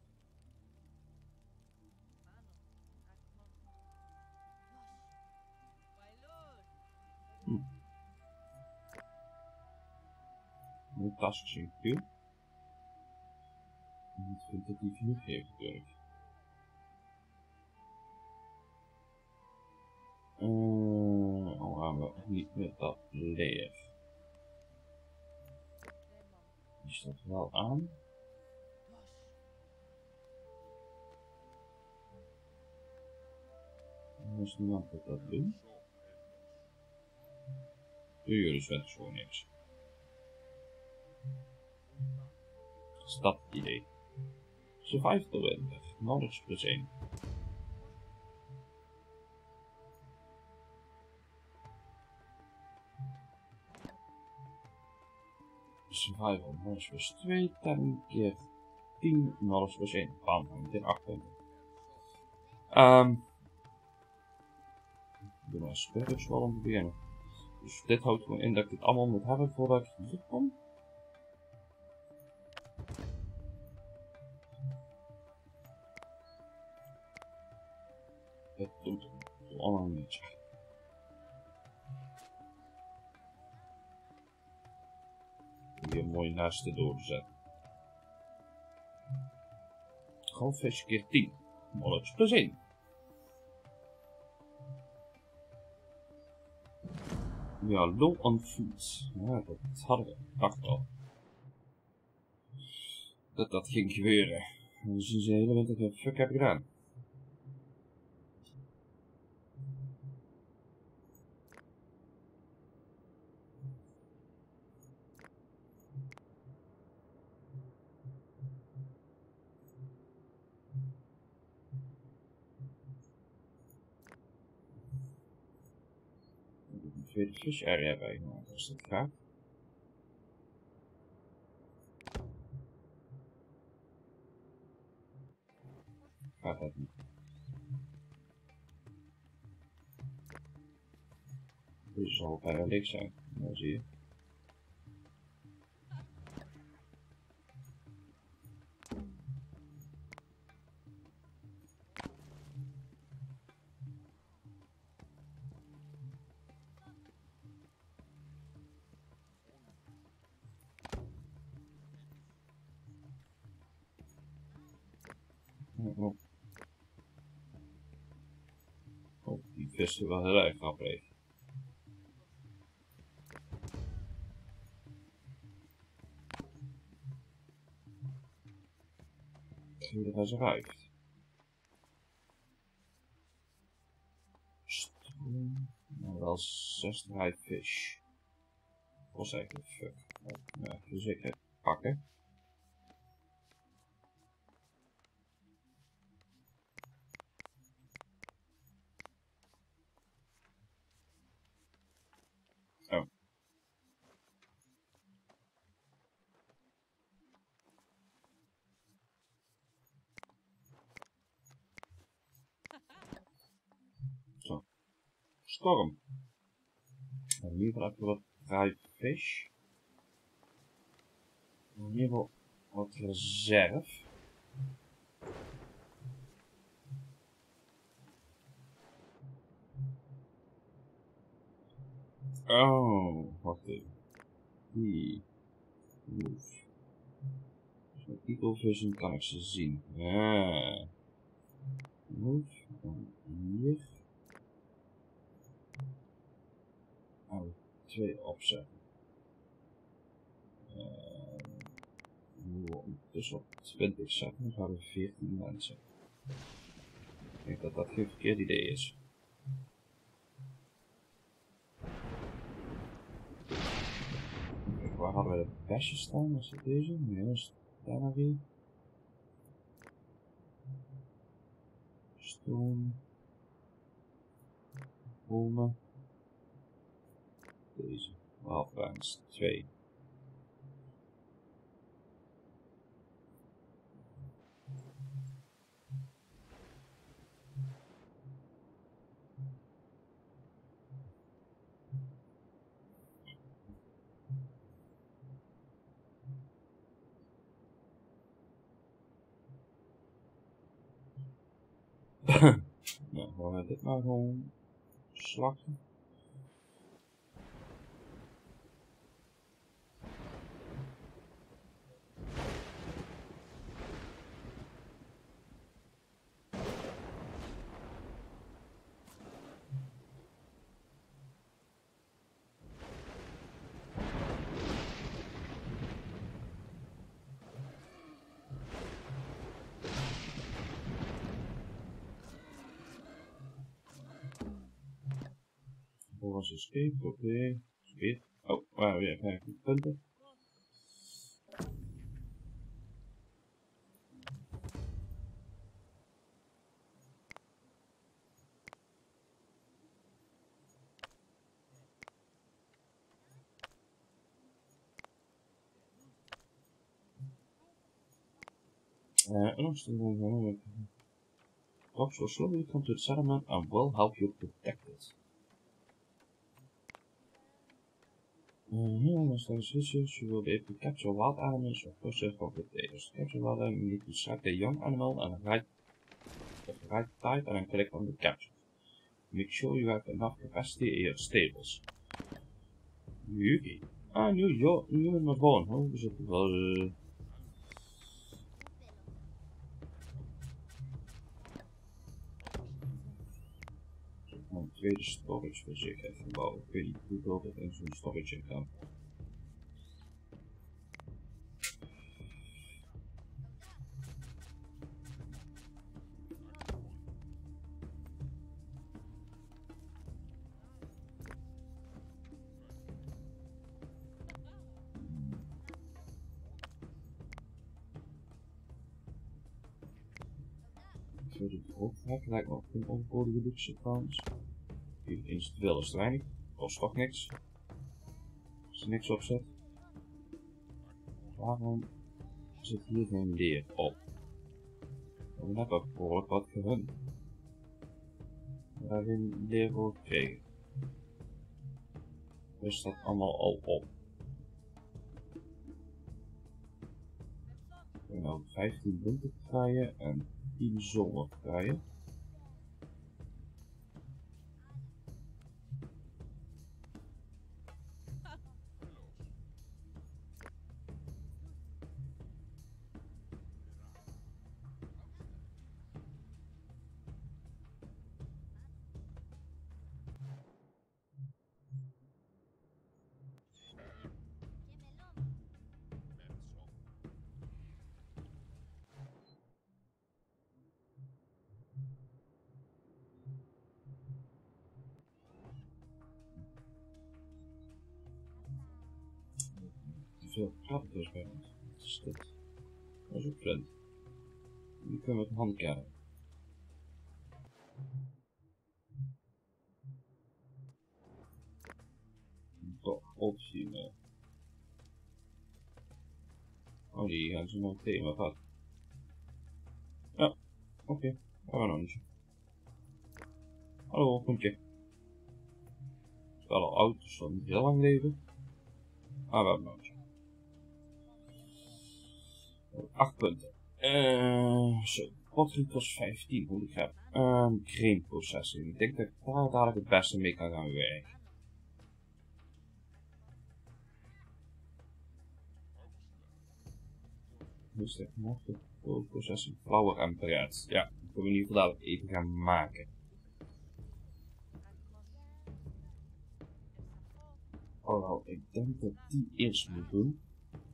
Hm. Een task zien veel. En ik vind dat die genoeg heeft natuurlijk. Uh, al gaan we niet met dat leer. Die staat wel aan. Moest niemand dat doen? Doe jullie dus gewoon niks. Stad-idee. Survive the winter. Knowledge plus één. Survival knowledge plus twee. ten keer tien knowledge plus één. Bam, hangt in acht punten. Um, ik doe maar een spiritual om te beginnen. Dus dit houdt gewoon in dat ik dit allemaal moet hebben voordat ik hier kom. Het doet het allemaal niet. Hier mooi naast de doorzetten. Goldfish keer tien. Knowledge plus één. Ja, low on food. Ja, dat hadden we. Dacht al. Dat dat ging gebeuren. En dan zien ze de hele winter wat fuck heb ik gedaan. Een tweede fish area bij gemaakt, als dat gaat. Gaat dat niet. Deze zal bijna leeg zijn. Nou zie je. Oh, oh, die vis is wel heel erg grappig. That has arrived. Nou, wel zes dried fish. Was eigenlijk fuck. Ja, dus ik heb pakken. Oh. storm. En in ieder geval even wat dry fish. In ieder geval wat reserve. Oh, wacht even. Die. Move. Dus met Eagle Vision kan ik ze zien. Ah. Move. Dan hier. Oh, twee opzetten. Uh, dus op twintig zetten, dan gaan we veertien mensen. Ik denk dat dat geen verkeerd idee is. Kijk, waar hadden we de besjes staan? Was het deze? Nee, was het daarna weer? Stone. Bomen. Deze. Halfruimers twee. Nou, gaan we dit maar gewoon slachten. Was escape, oké. Okay. Speed. Oh, waar weer vijftien punten. Uh, en als we Dogs will slowly come to the settlement and will help you protect it. Uh, here on those issues, you will be able to capture wild animals or process for potatoes. Capture wild animal, you need to select a young animal and right, of the right type and then click on the capture. Make sure you have enough capacity in your stables. Yuki. Ah, nu, jo, nu met mijn gewoon. Oh, we zitten wel. Uh... Een tweede storage wil ik even bouwen. Ik weet niet hoeveel dat in zo'n storage kan. Zo dit optrek lijkt me ook een overbodige luxe trouwens. Hier eens te veel is te weinig. Kost toch niks. Als er niks op zit. Waarom zit hier geen leer op? We hebben net ook behoorlijk wat gerund. We hebben geen leer voor gekregen. Dus dat allemaal al op. We hebben nou vijftien winterkruien en tien zomerkruien. Veel krabben dus bij ons. Wat is dit? Dat is ook flint. Die kunnen we met hand kennen. Toch opzien. Oh, die gaan ze nog tegen me gehad. Ja, oké. Okay. Gaan we nog niet. Hallo, komt je. Wel al oud, dus dan niet heel lang leven. Maar wel nooit. acht punten. Uh, zo, battery kost vijftien, hoe ik heb. Um, grain processing. Ik denk dat ik daar dadelijk het beste mee kan gaan werken. Dus de grain processing, flour en bread. Ja, dat kunnen we in ieder geval dadelijk even gaan maken. Oh, ik denk dat die eerst moet doen.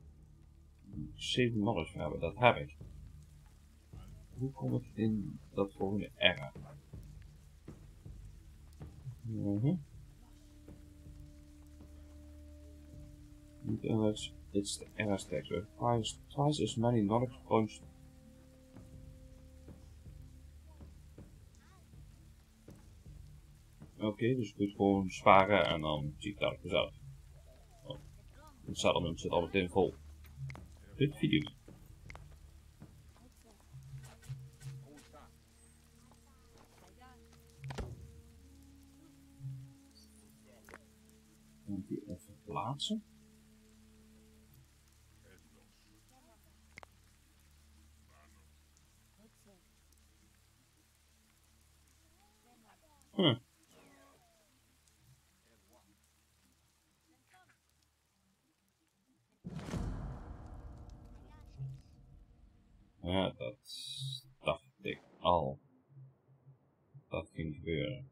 zeven knowledge hebben, dat heb ik. Hoe kom ik in dat volgende era? Mm-hmm. Unless it's the era stack, so it requires twice as many knowledge points. Oké, okay, dus ik moet gewoon sparen en dan zie ik dat zelf. Oh, het settlement zit al meteen vol. Dit video. En die even plaatsen. Huh. Ja, dat dacht ik al. Dat ging gebeuren.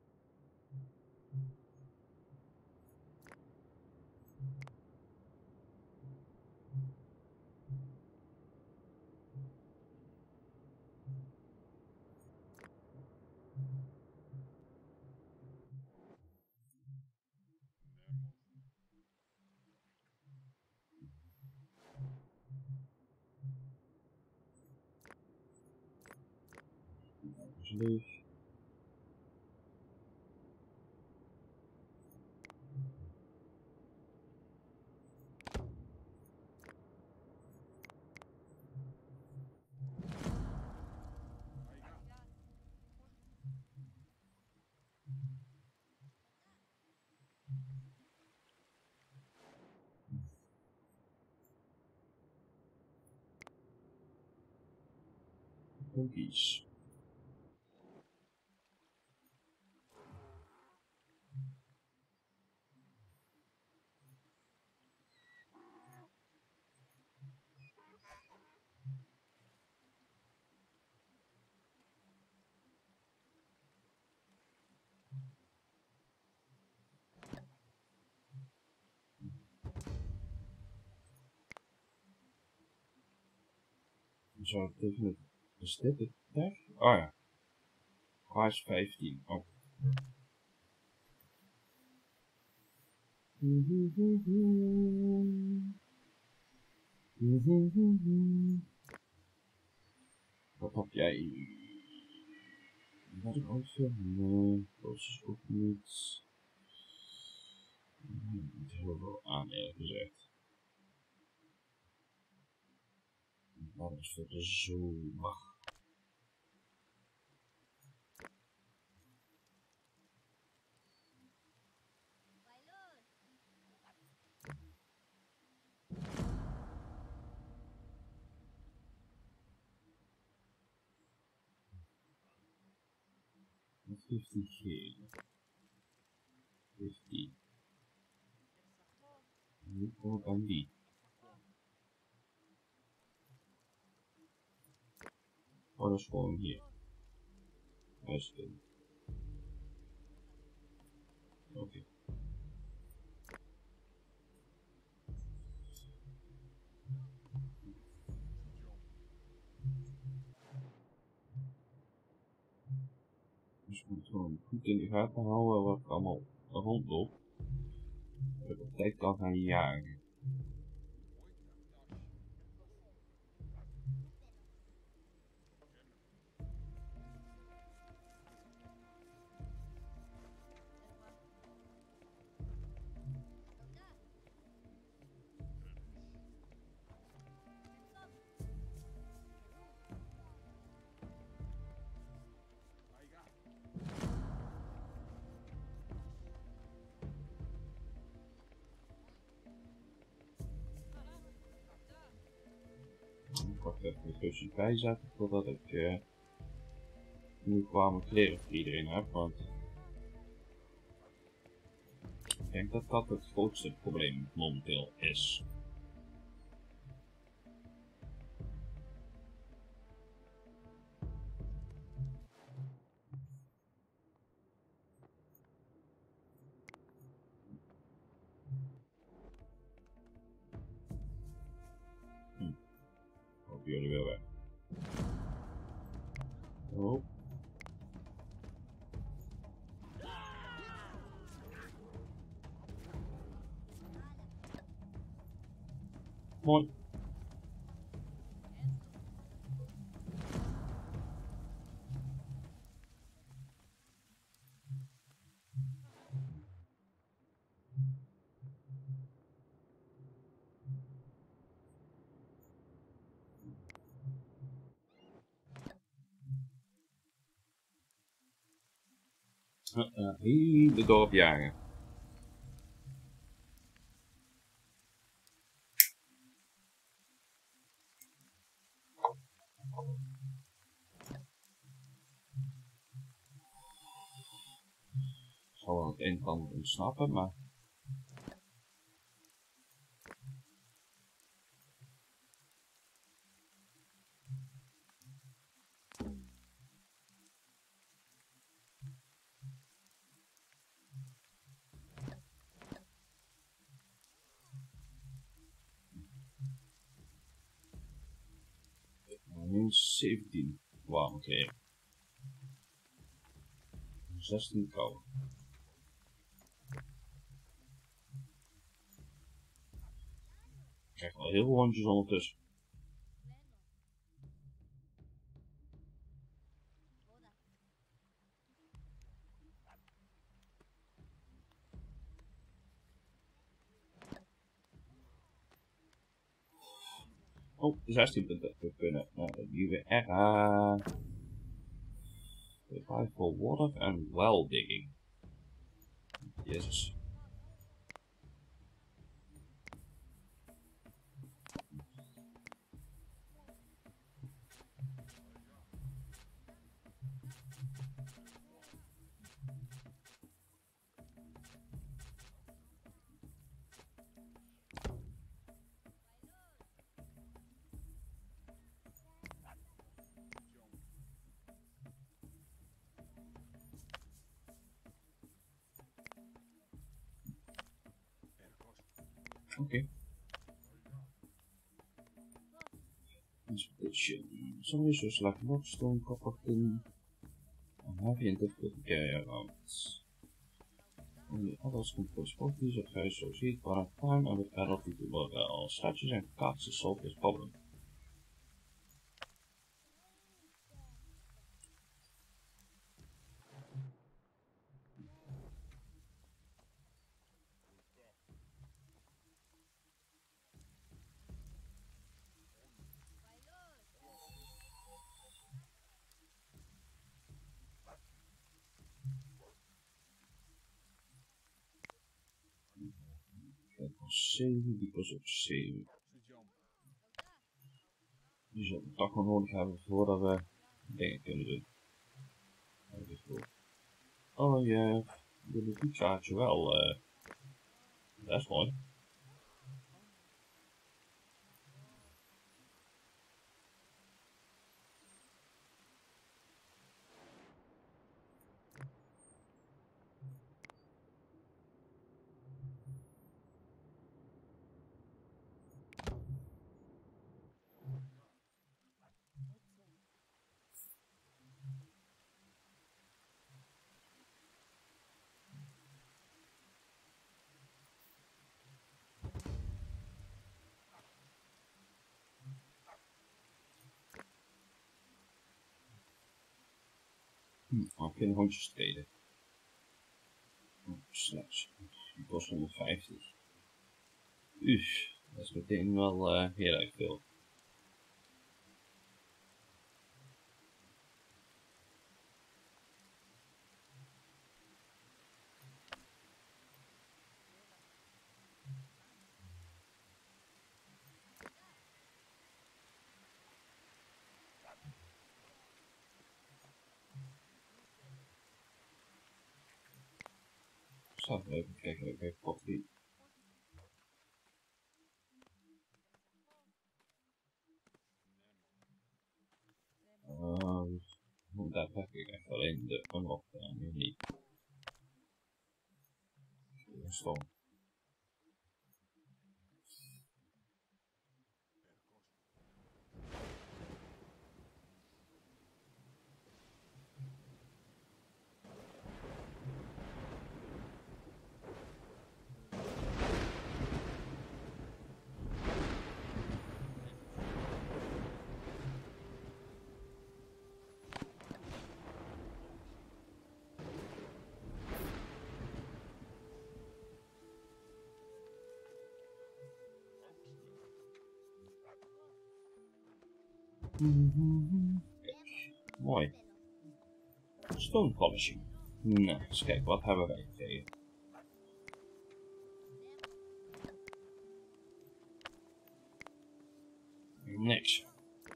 Leeg. Cookies. Zo, definitief. Is dit het tag? Oh ja. Price vijftien. Oh. Wat heb jij? Wat ik ook vind? Nee, dat is ook niet. Niet heel veel aan eerlijk gezegd. Dat is voor de zomer. Wat heeft die gele? Heeft die? Nu kom ik aan die. Oh, dat is gewoon hier. Dat is het. Oké. Okay. Dus ik moet gewoon goed in de gaten houden wat ik allemaal rondloop. Dat ik op tijd kan gaan jagen. Wacht even de kusjes bijzetten totdat ik uh, nu warme kleren voor iedereen heb, want ik denk dat dat het grootste probleem momenteel is. Hm. Hoop jullie weer weg. Oh. Mooi. Uh, uh, hele dorp jagen. Ik zal wel het een kan ontsnappen, maar nu zeventien warme kleren. zestien koude. Ik krijg al heel veel rondjes ondertussen. Oh, zestien punten. We kunnen naar de nieuwe era. Revive for water en well digging. Jezus. Oké. Okay. Expedition. Some issues like Rockstone, Copperton, and heavy and difficult to carry around. Only others can transport these at very succeed for a time and with penalty to all statues and carts to solve this problem. zeven, die kost ook zeven. Die zullen we toch nog nodig hebben voordat we dingen kunnen doen. Oh ja, yeah. De recharge wel. Uh, dat is mooi. Hm, oh, ik kan hondjes treden. Oh, slash. Die kost honderdvijftig. Uff, dat is meteen wel uh, heel erg veel. staat. Even kijken, even kijken wat die. Uh, daar pak ik echt alleen de unlock en nu niet. Stom. Mm-hmm. Mooi. Stone polishing. Nou, eens kijken, wat hebben wij gekregen? Niks.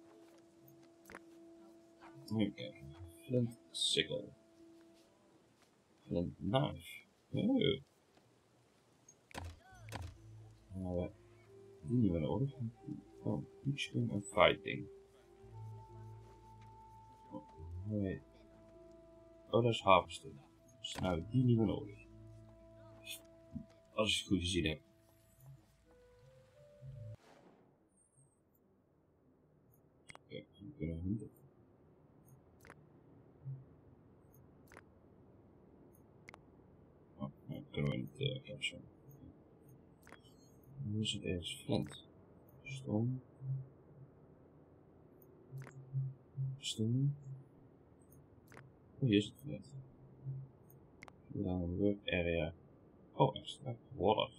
Even kijken. Flint sickle. Flint knife. Oh. Nou, die niet meer nodig. Oh, teaching en fighting. Oh, nee. Oh, dat is harvesting. Dus nou, die niet meer nodig. Als ik het goed gezien heb. Kijk, die kunnen we niet. Oh, nou, kunnen we niet uh, capturen. Nu is het ergens flint. Stom. Stom. Oh, hier is het flint. Dan een work area. Oh, extra water.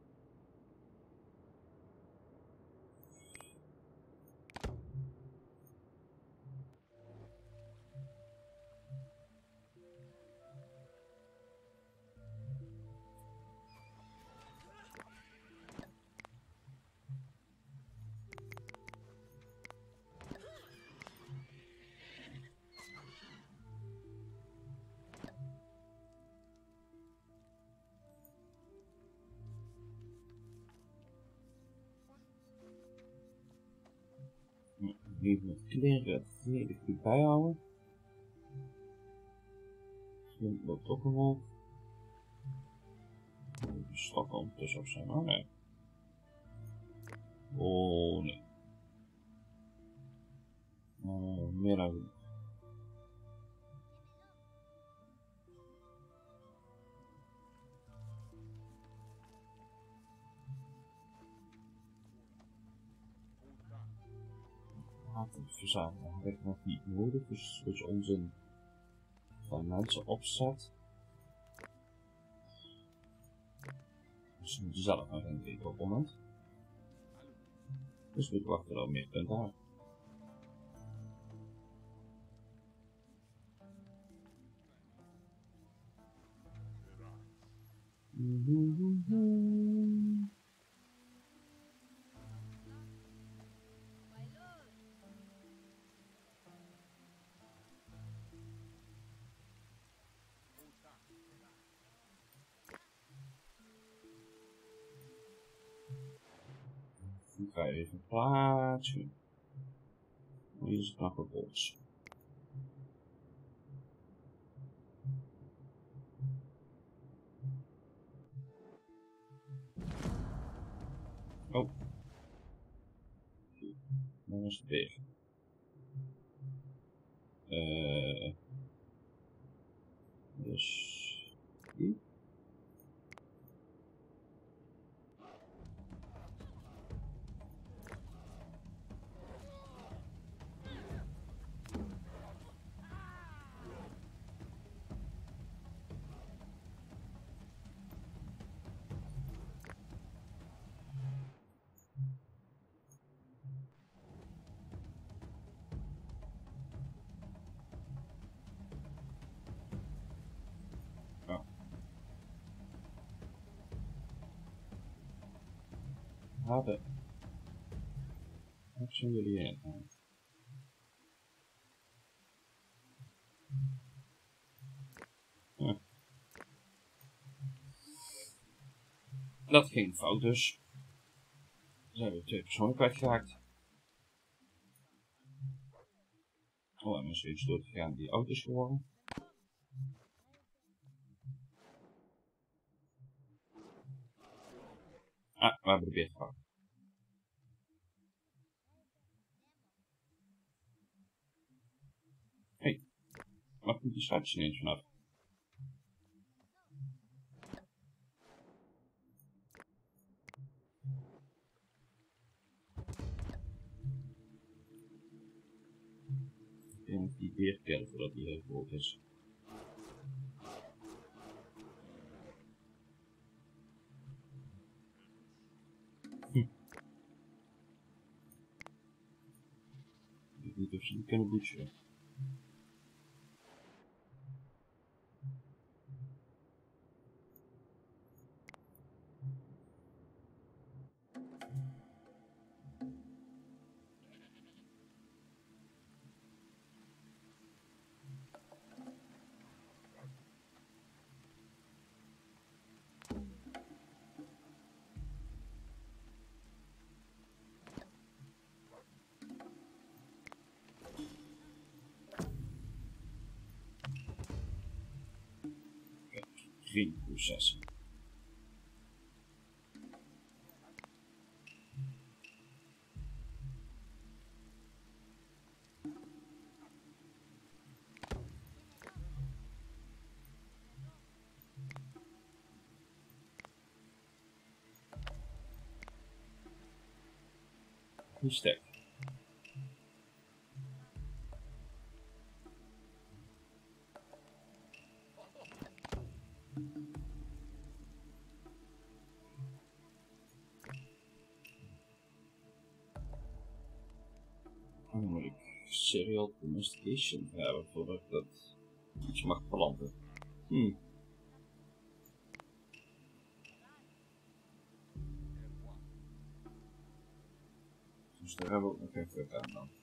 Even met kleren redelijk goed bijhouden. Flint loopt ook omhoog. De stok ondertussen op zijn. Oh nee. Oh nee. Uh, meer dan goed. Water verzamelen heb ik nog niet nodig, dus dus onzin van mensen opzet. Dus ze moeten zelf nog een keer op het moment. Dus we wachten dan meer punten daar. Ik ga even plaatsen. Hier is het knappe bols. Oh. Daar is het weer. Uh, dus die. Hadden. Wat zijn jullie in? Ja. Dat ging fout dus. Zijn we twee personen kwijtgeraakt. Oh, en is er iets doorgegaan die oud is geworden. Ah, we hebben de beer gepakt. Hé, hey, waar komt die schuitjes ineens vanaf? Ik moet die beer killen voordat die heel groot is. Hm. Ik weet niet of ze die kunnen douchen. Geen processen. Een stek. Dan moet ik serial domestication hebben voordat ik dat iets mag planten. Hmm. Dus daar hebben we ook nog geen fruit aan dan.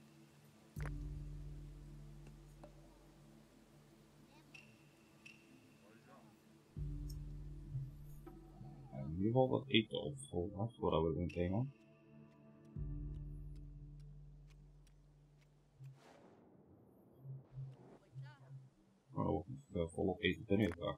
In ieder geval wat eten opvolgen voordat we erin gaan. Oh, nog volop eten erin gebracht.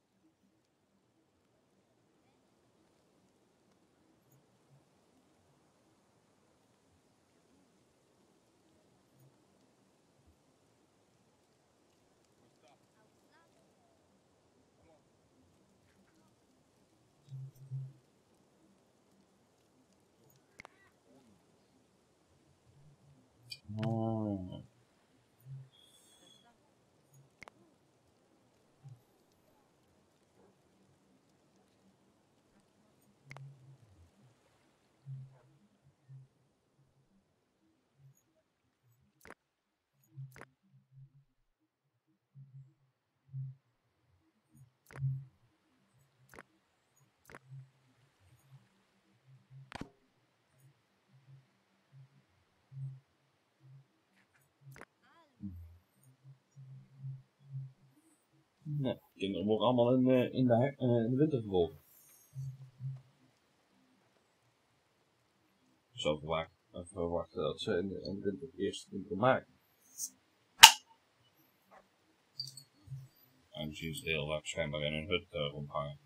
Ah. Nee, kinderen worden allemaal in, uh, in, de, uh, in de winter geboren. Zo verwacht, uh, verwachten dat ze in de, in de winter eerst winter maken. En dan zien ze heel vaak schijnbaar in hun hut uh, rondhangen.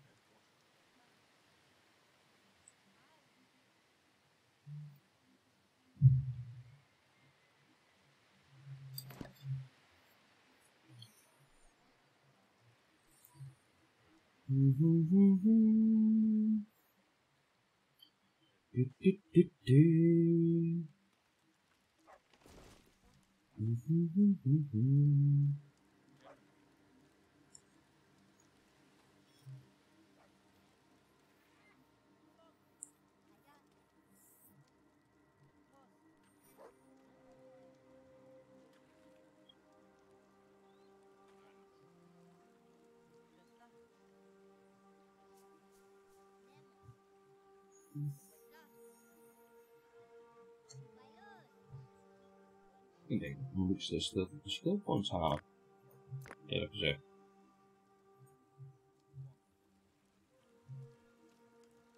Ik denk dat het moeilijkste is dat we de skill points halen. Eerlijk gezegd.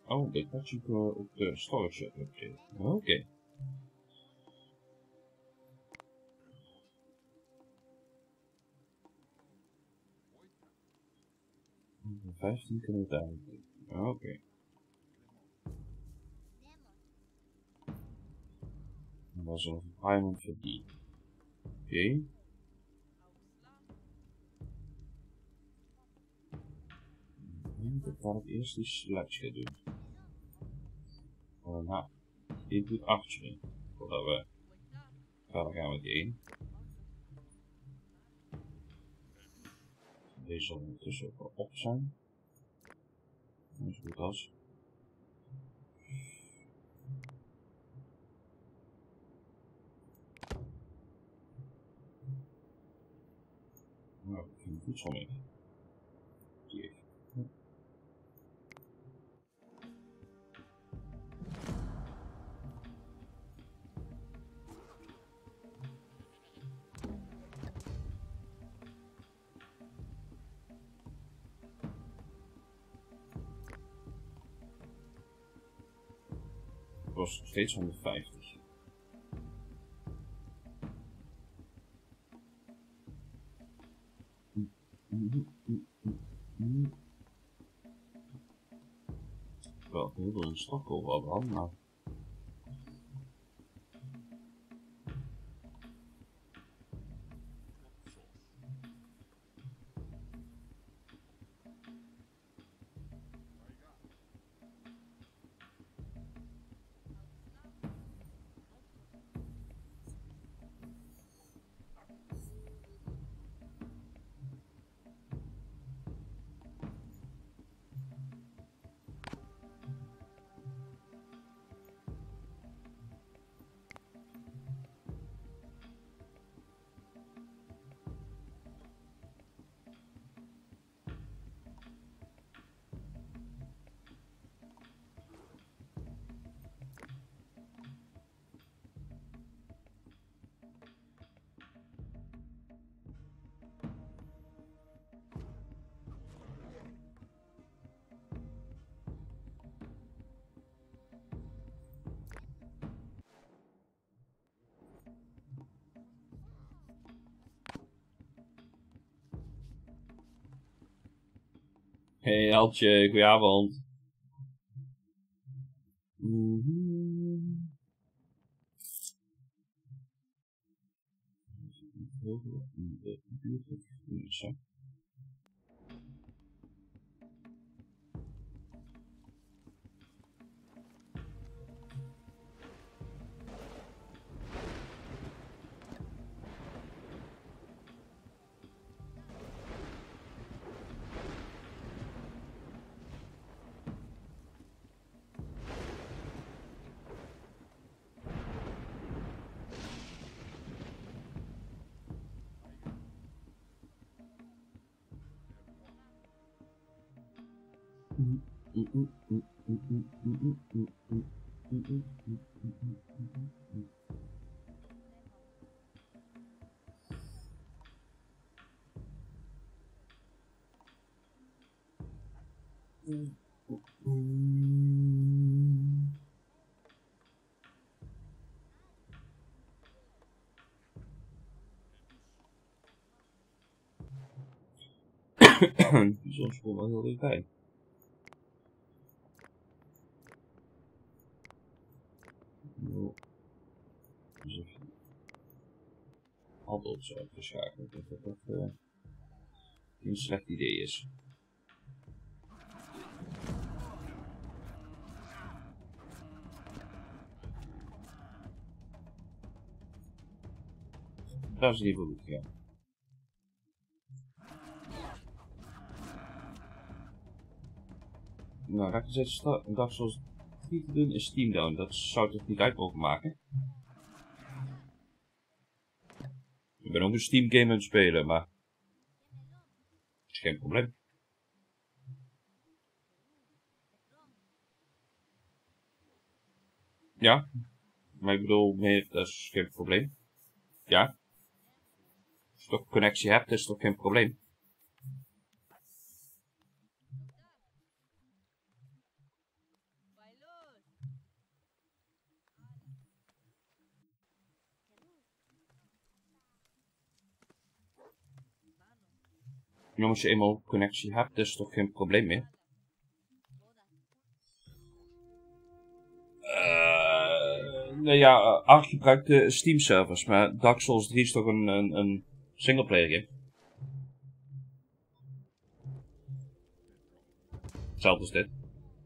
Oh, dit had je uh, op de storage upgrade. Oké. Okay. vijftien kunnen we daar doen. Oké. Okay. Dat was een requirement voor die. Oké. Okay. Ik kan het eerst die sledge gaan doen. Oh, nou, dit doet achtje. Voordat we verder gaan met één. Deze zal ondertussen ook wel op zijn. Dat is goed als. Nou, ik vind het goed zo mee. Hier. Het was nog steeds honderdvijftig. Wel, heel veel een stokkel wel dan, maar... Hey Altje, goedenavond. Mm-hmm. Die is ons gewoon wel heel dichtbij. Nou, dus even altijd zo uitgeschakeld. Ik denk dat dat uh, een slecht idee is. Dat is niet goed, ja. Nou, ga ik eens een dag zoals drie te doen is Steam Down. Dat zou toch niet uit mogen maken? Ik ben ook een Steam game aan het spelen, maar... Dat is geen probleem. Ja, maar ik bedoel, nee, dat is geen probleem. Ja. Als je toch een connectie hebt, is toch geen probleem. Ja, als je eenmaal connectie hebt, is toch geen probleem meer. Uh, nou ja, Ark gebruikt de Steam servers, maar Dark Souls drie is toch een, een, een singleplayer game. Hetzelfde als dit.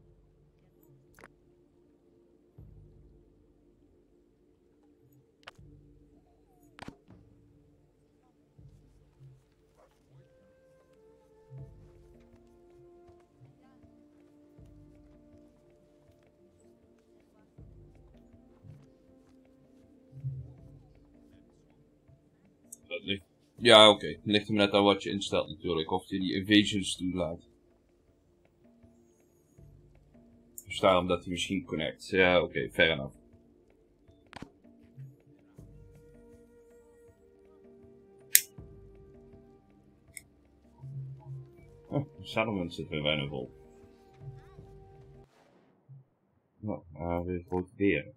Ja, oké. Okay. Ligt er net aan wat je instelt natuurlijk. Of je die evasions toelaat. Dus daarom dat hij misschien connect. Ja, oké. Okay. Fair enough. Oh, de settlement zit weer bijna vol. Nou, uh, weer groot weer.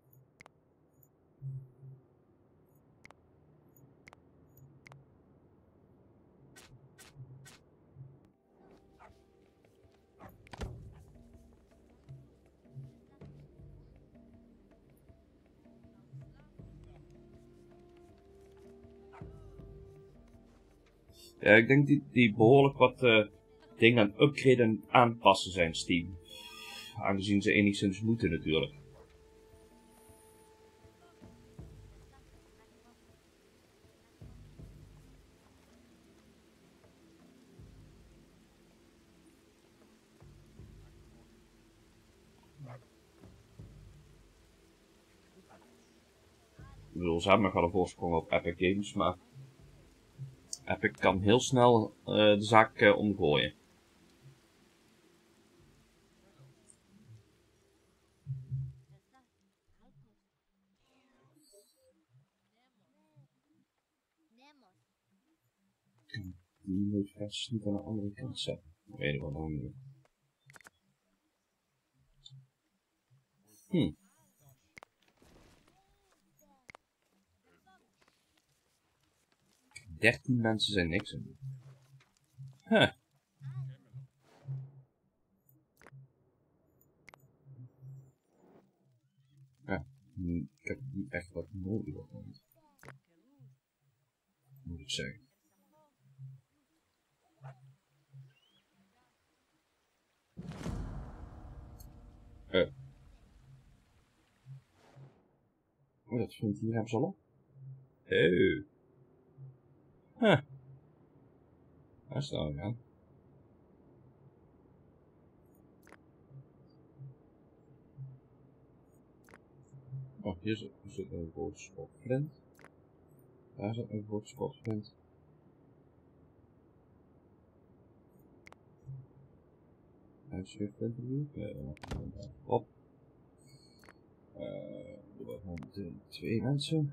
Ja, ik denk die, die behoorlijk wat uh, dingen aan upgraden en aanpassen zijn, Steam. Aangezien ze enigszins moeten natuurlijk. Ik bedoel, ze hebben nog wel een voorsprong op Epic Games, maar Epic kan heel snel uh, de zaak uh, omgooien. Die notificaties niet aan de andere kant zetten. Ik weet niet wat dan nu. Hm. dertien mensen zijn niks aan. Huh. Ja, ik heb niet echt wat nodig op het moment. Moet ik zeggen. Uh. Oh, dat vindt hier hebben ze al op. Oh. Huh. Daar is het al gaan. Oh, hier zit, hier zit een groot spotflint. Daar zit een groot spotflint. Uitschrift interview. Nee, op. Uh, er zijn twee mensen.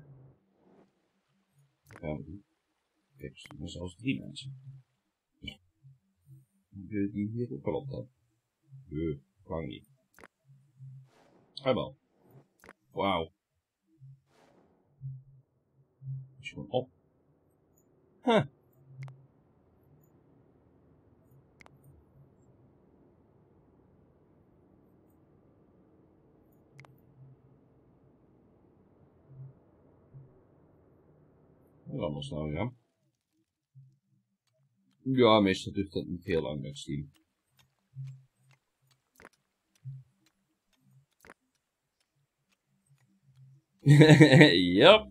Ja, die. Kijk, er zijn zelfs drie mensen. De, die hier ook al op dan. Nee, kan niet. Ah, wel. Wauw. Is gewoon op. Huh. Dat is allemaal snel gegaan. Ja, meestal duurt dat niet heel lang met Steam. Yep.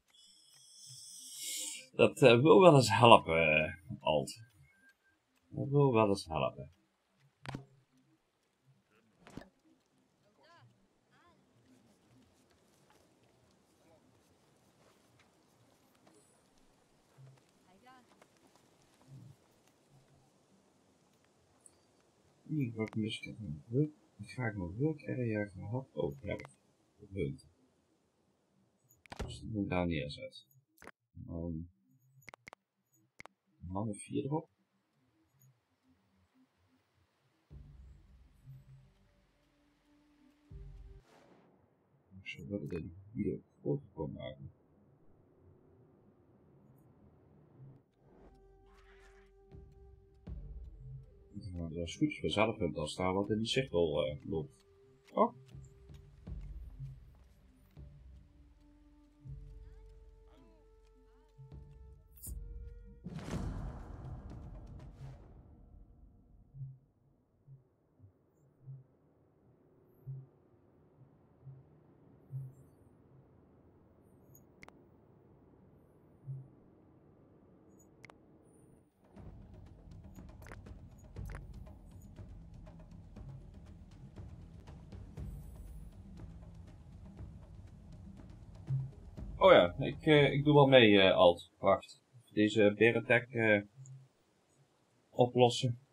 Dat uh, wil wel eens helpen, uh, Alt. Dat wil wel eens helpen. Hier wordt misschien een work. Ik ga ik mijn work area gehad. Oh, heb ik. Punt. Dus dat moet ik daar neerzetten. Um, dan een vier erop. Zodat ik het hier groter kan maken. Maar dat is goed vanzelf hebt als daar wat in die cirkel uh, loopt. Oh. Oh ja, ik, uh, ik doe wel mee, uh, Alt. Wacht. Deze berentek uh, oplossen.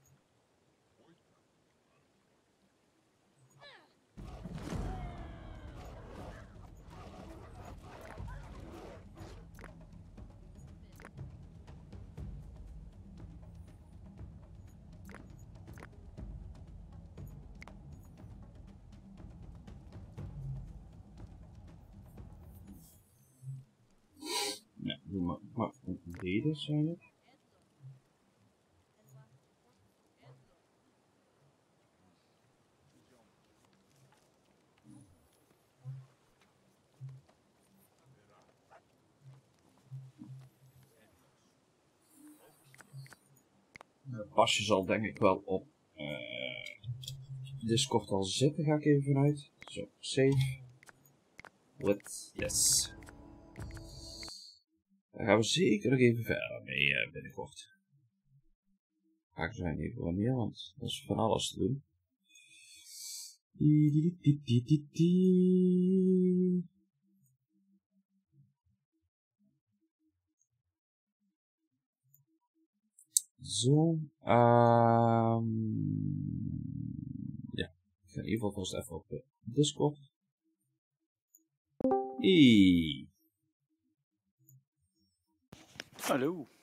Nee, doe maar, maar deze zijn het. Pasje zal denk ik wel op uh, Discord al zitten, ga ik even vanuit. Zo, save. What? Yes. Daar gaan we zeker nog even verder mee uh, binnenkort. Ga ik zijn even wanneer, want dat is van alles te doen. Die, die, die, die, die, die. Zo. Um, ja, ik ga in ieder geval vast even op uh, Discord. Eee. Hallo.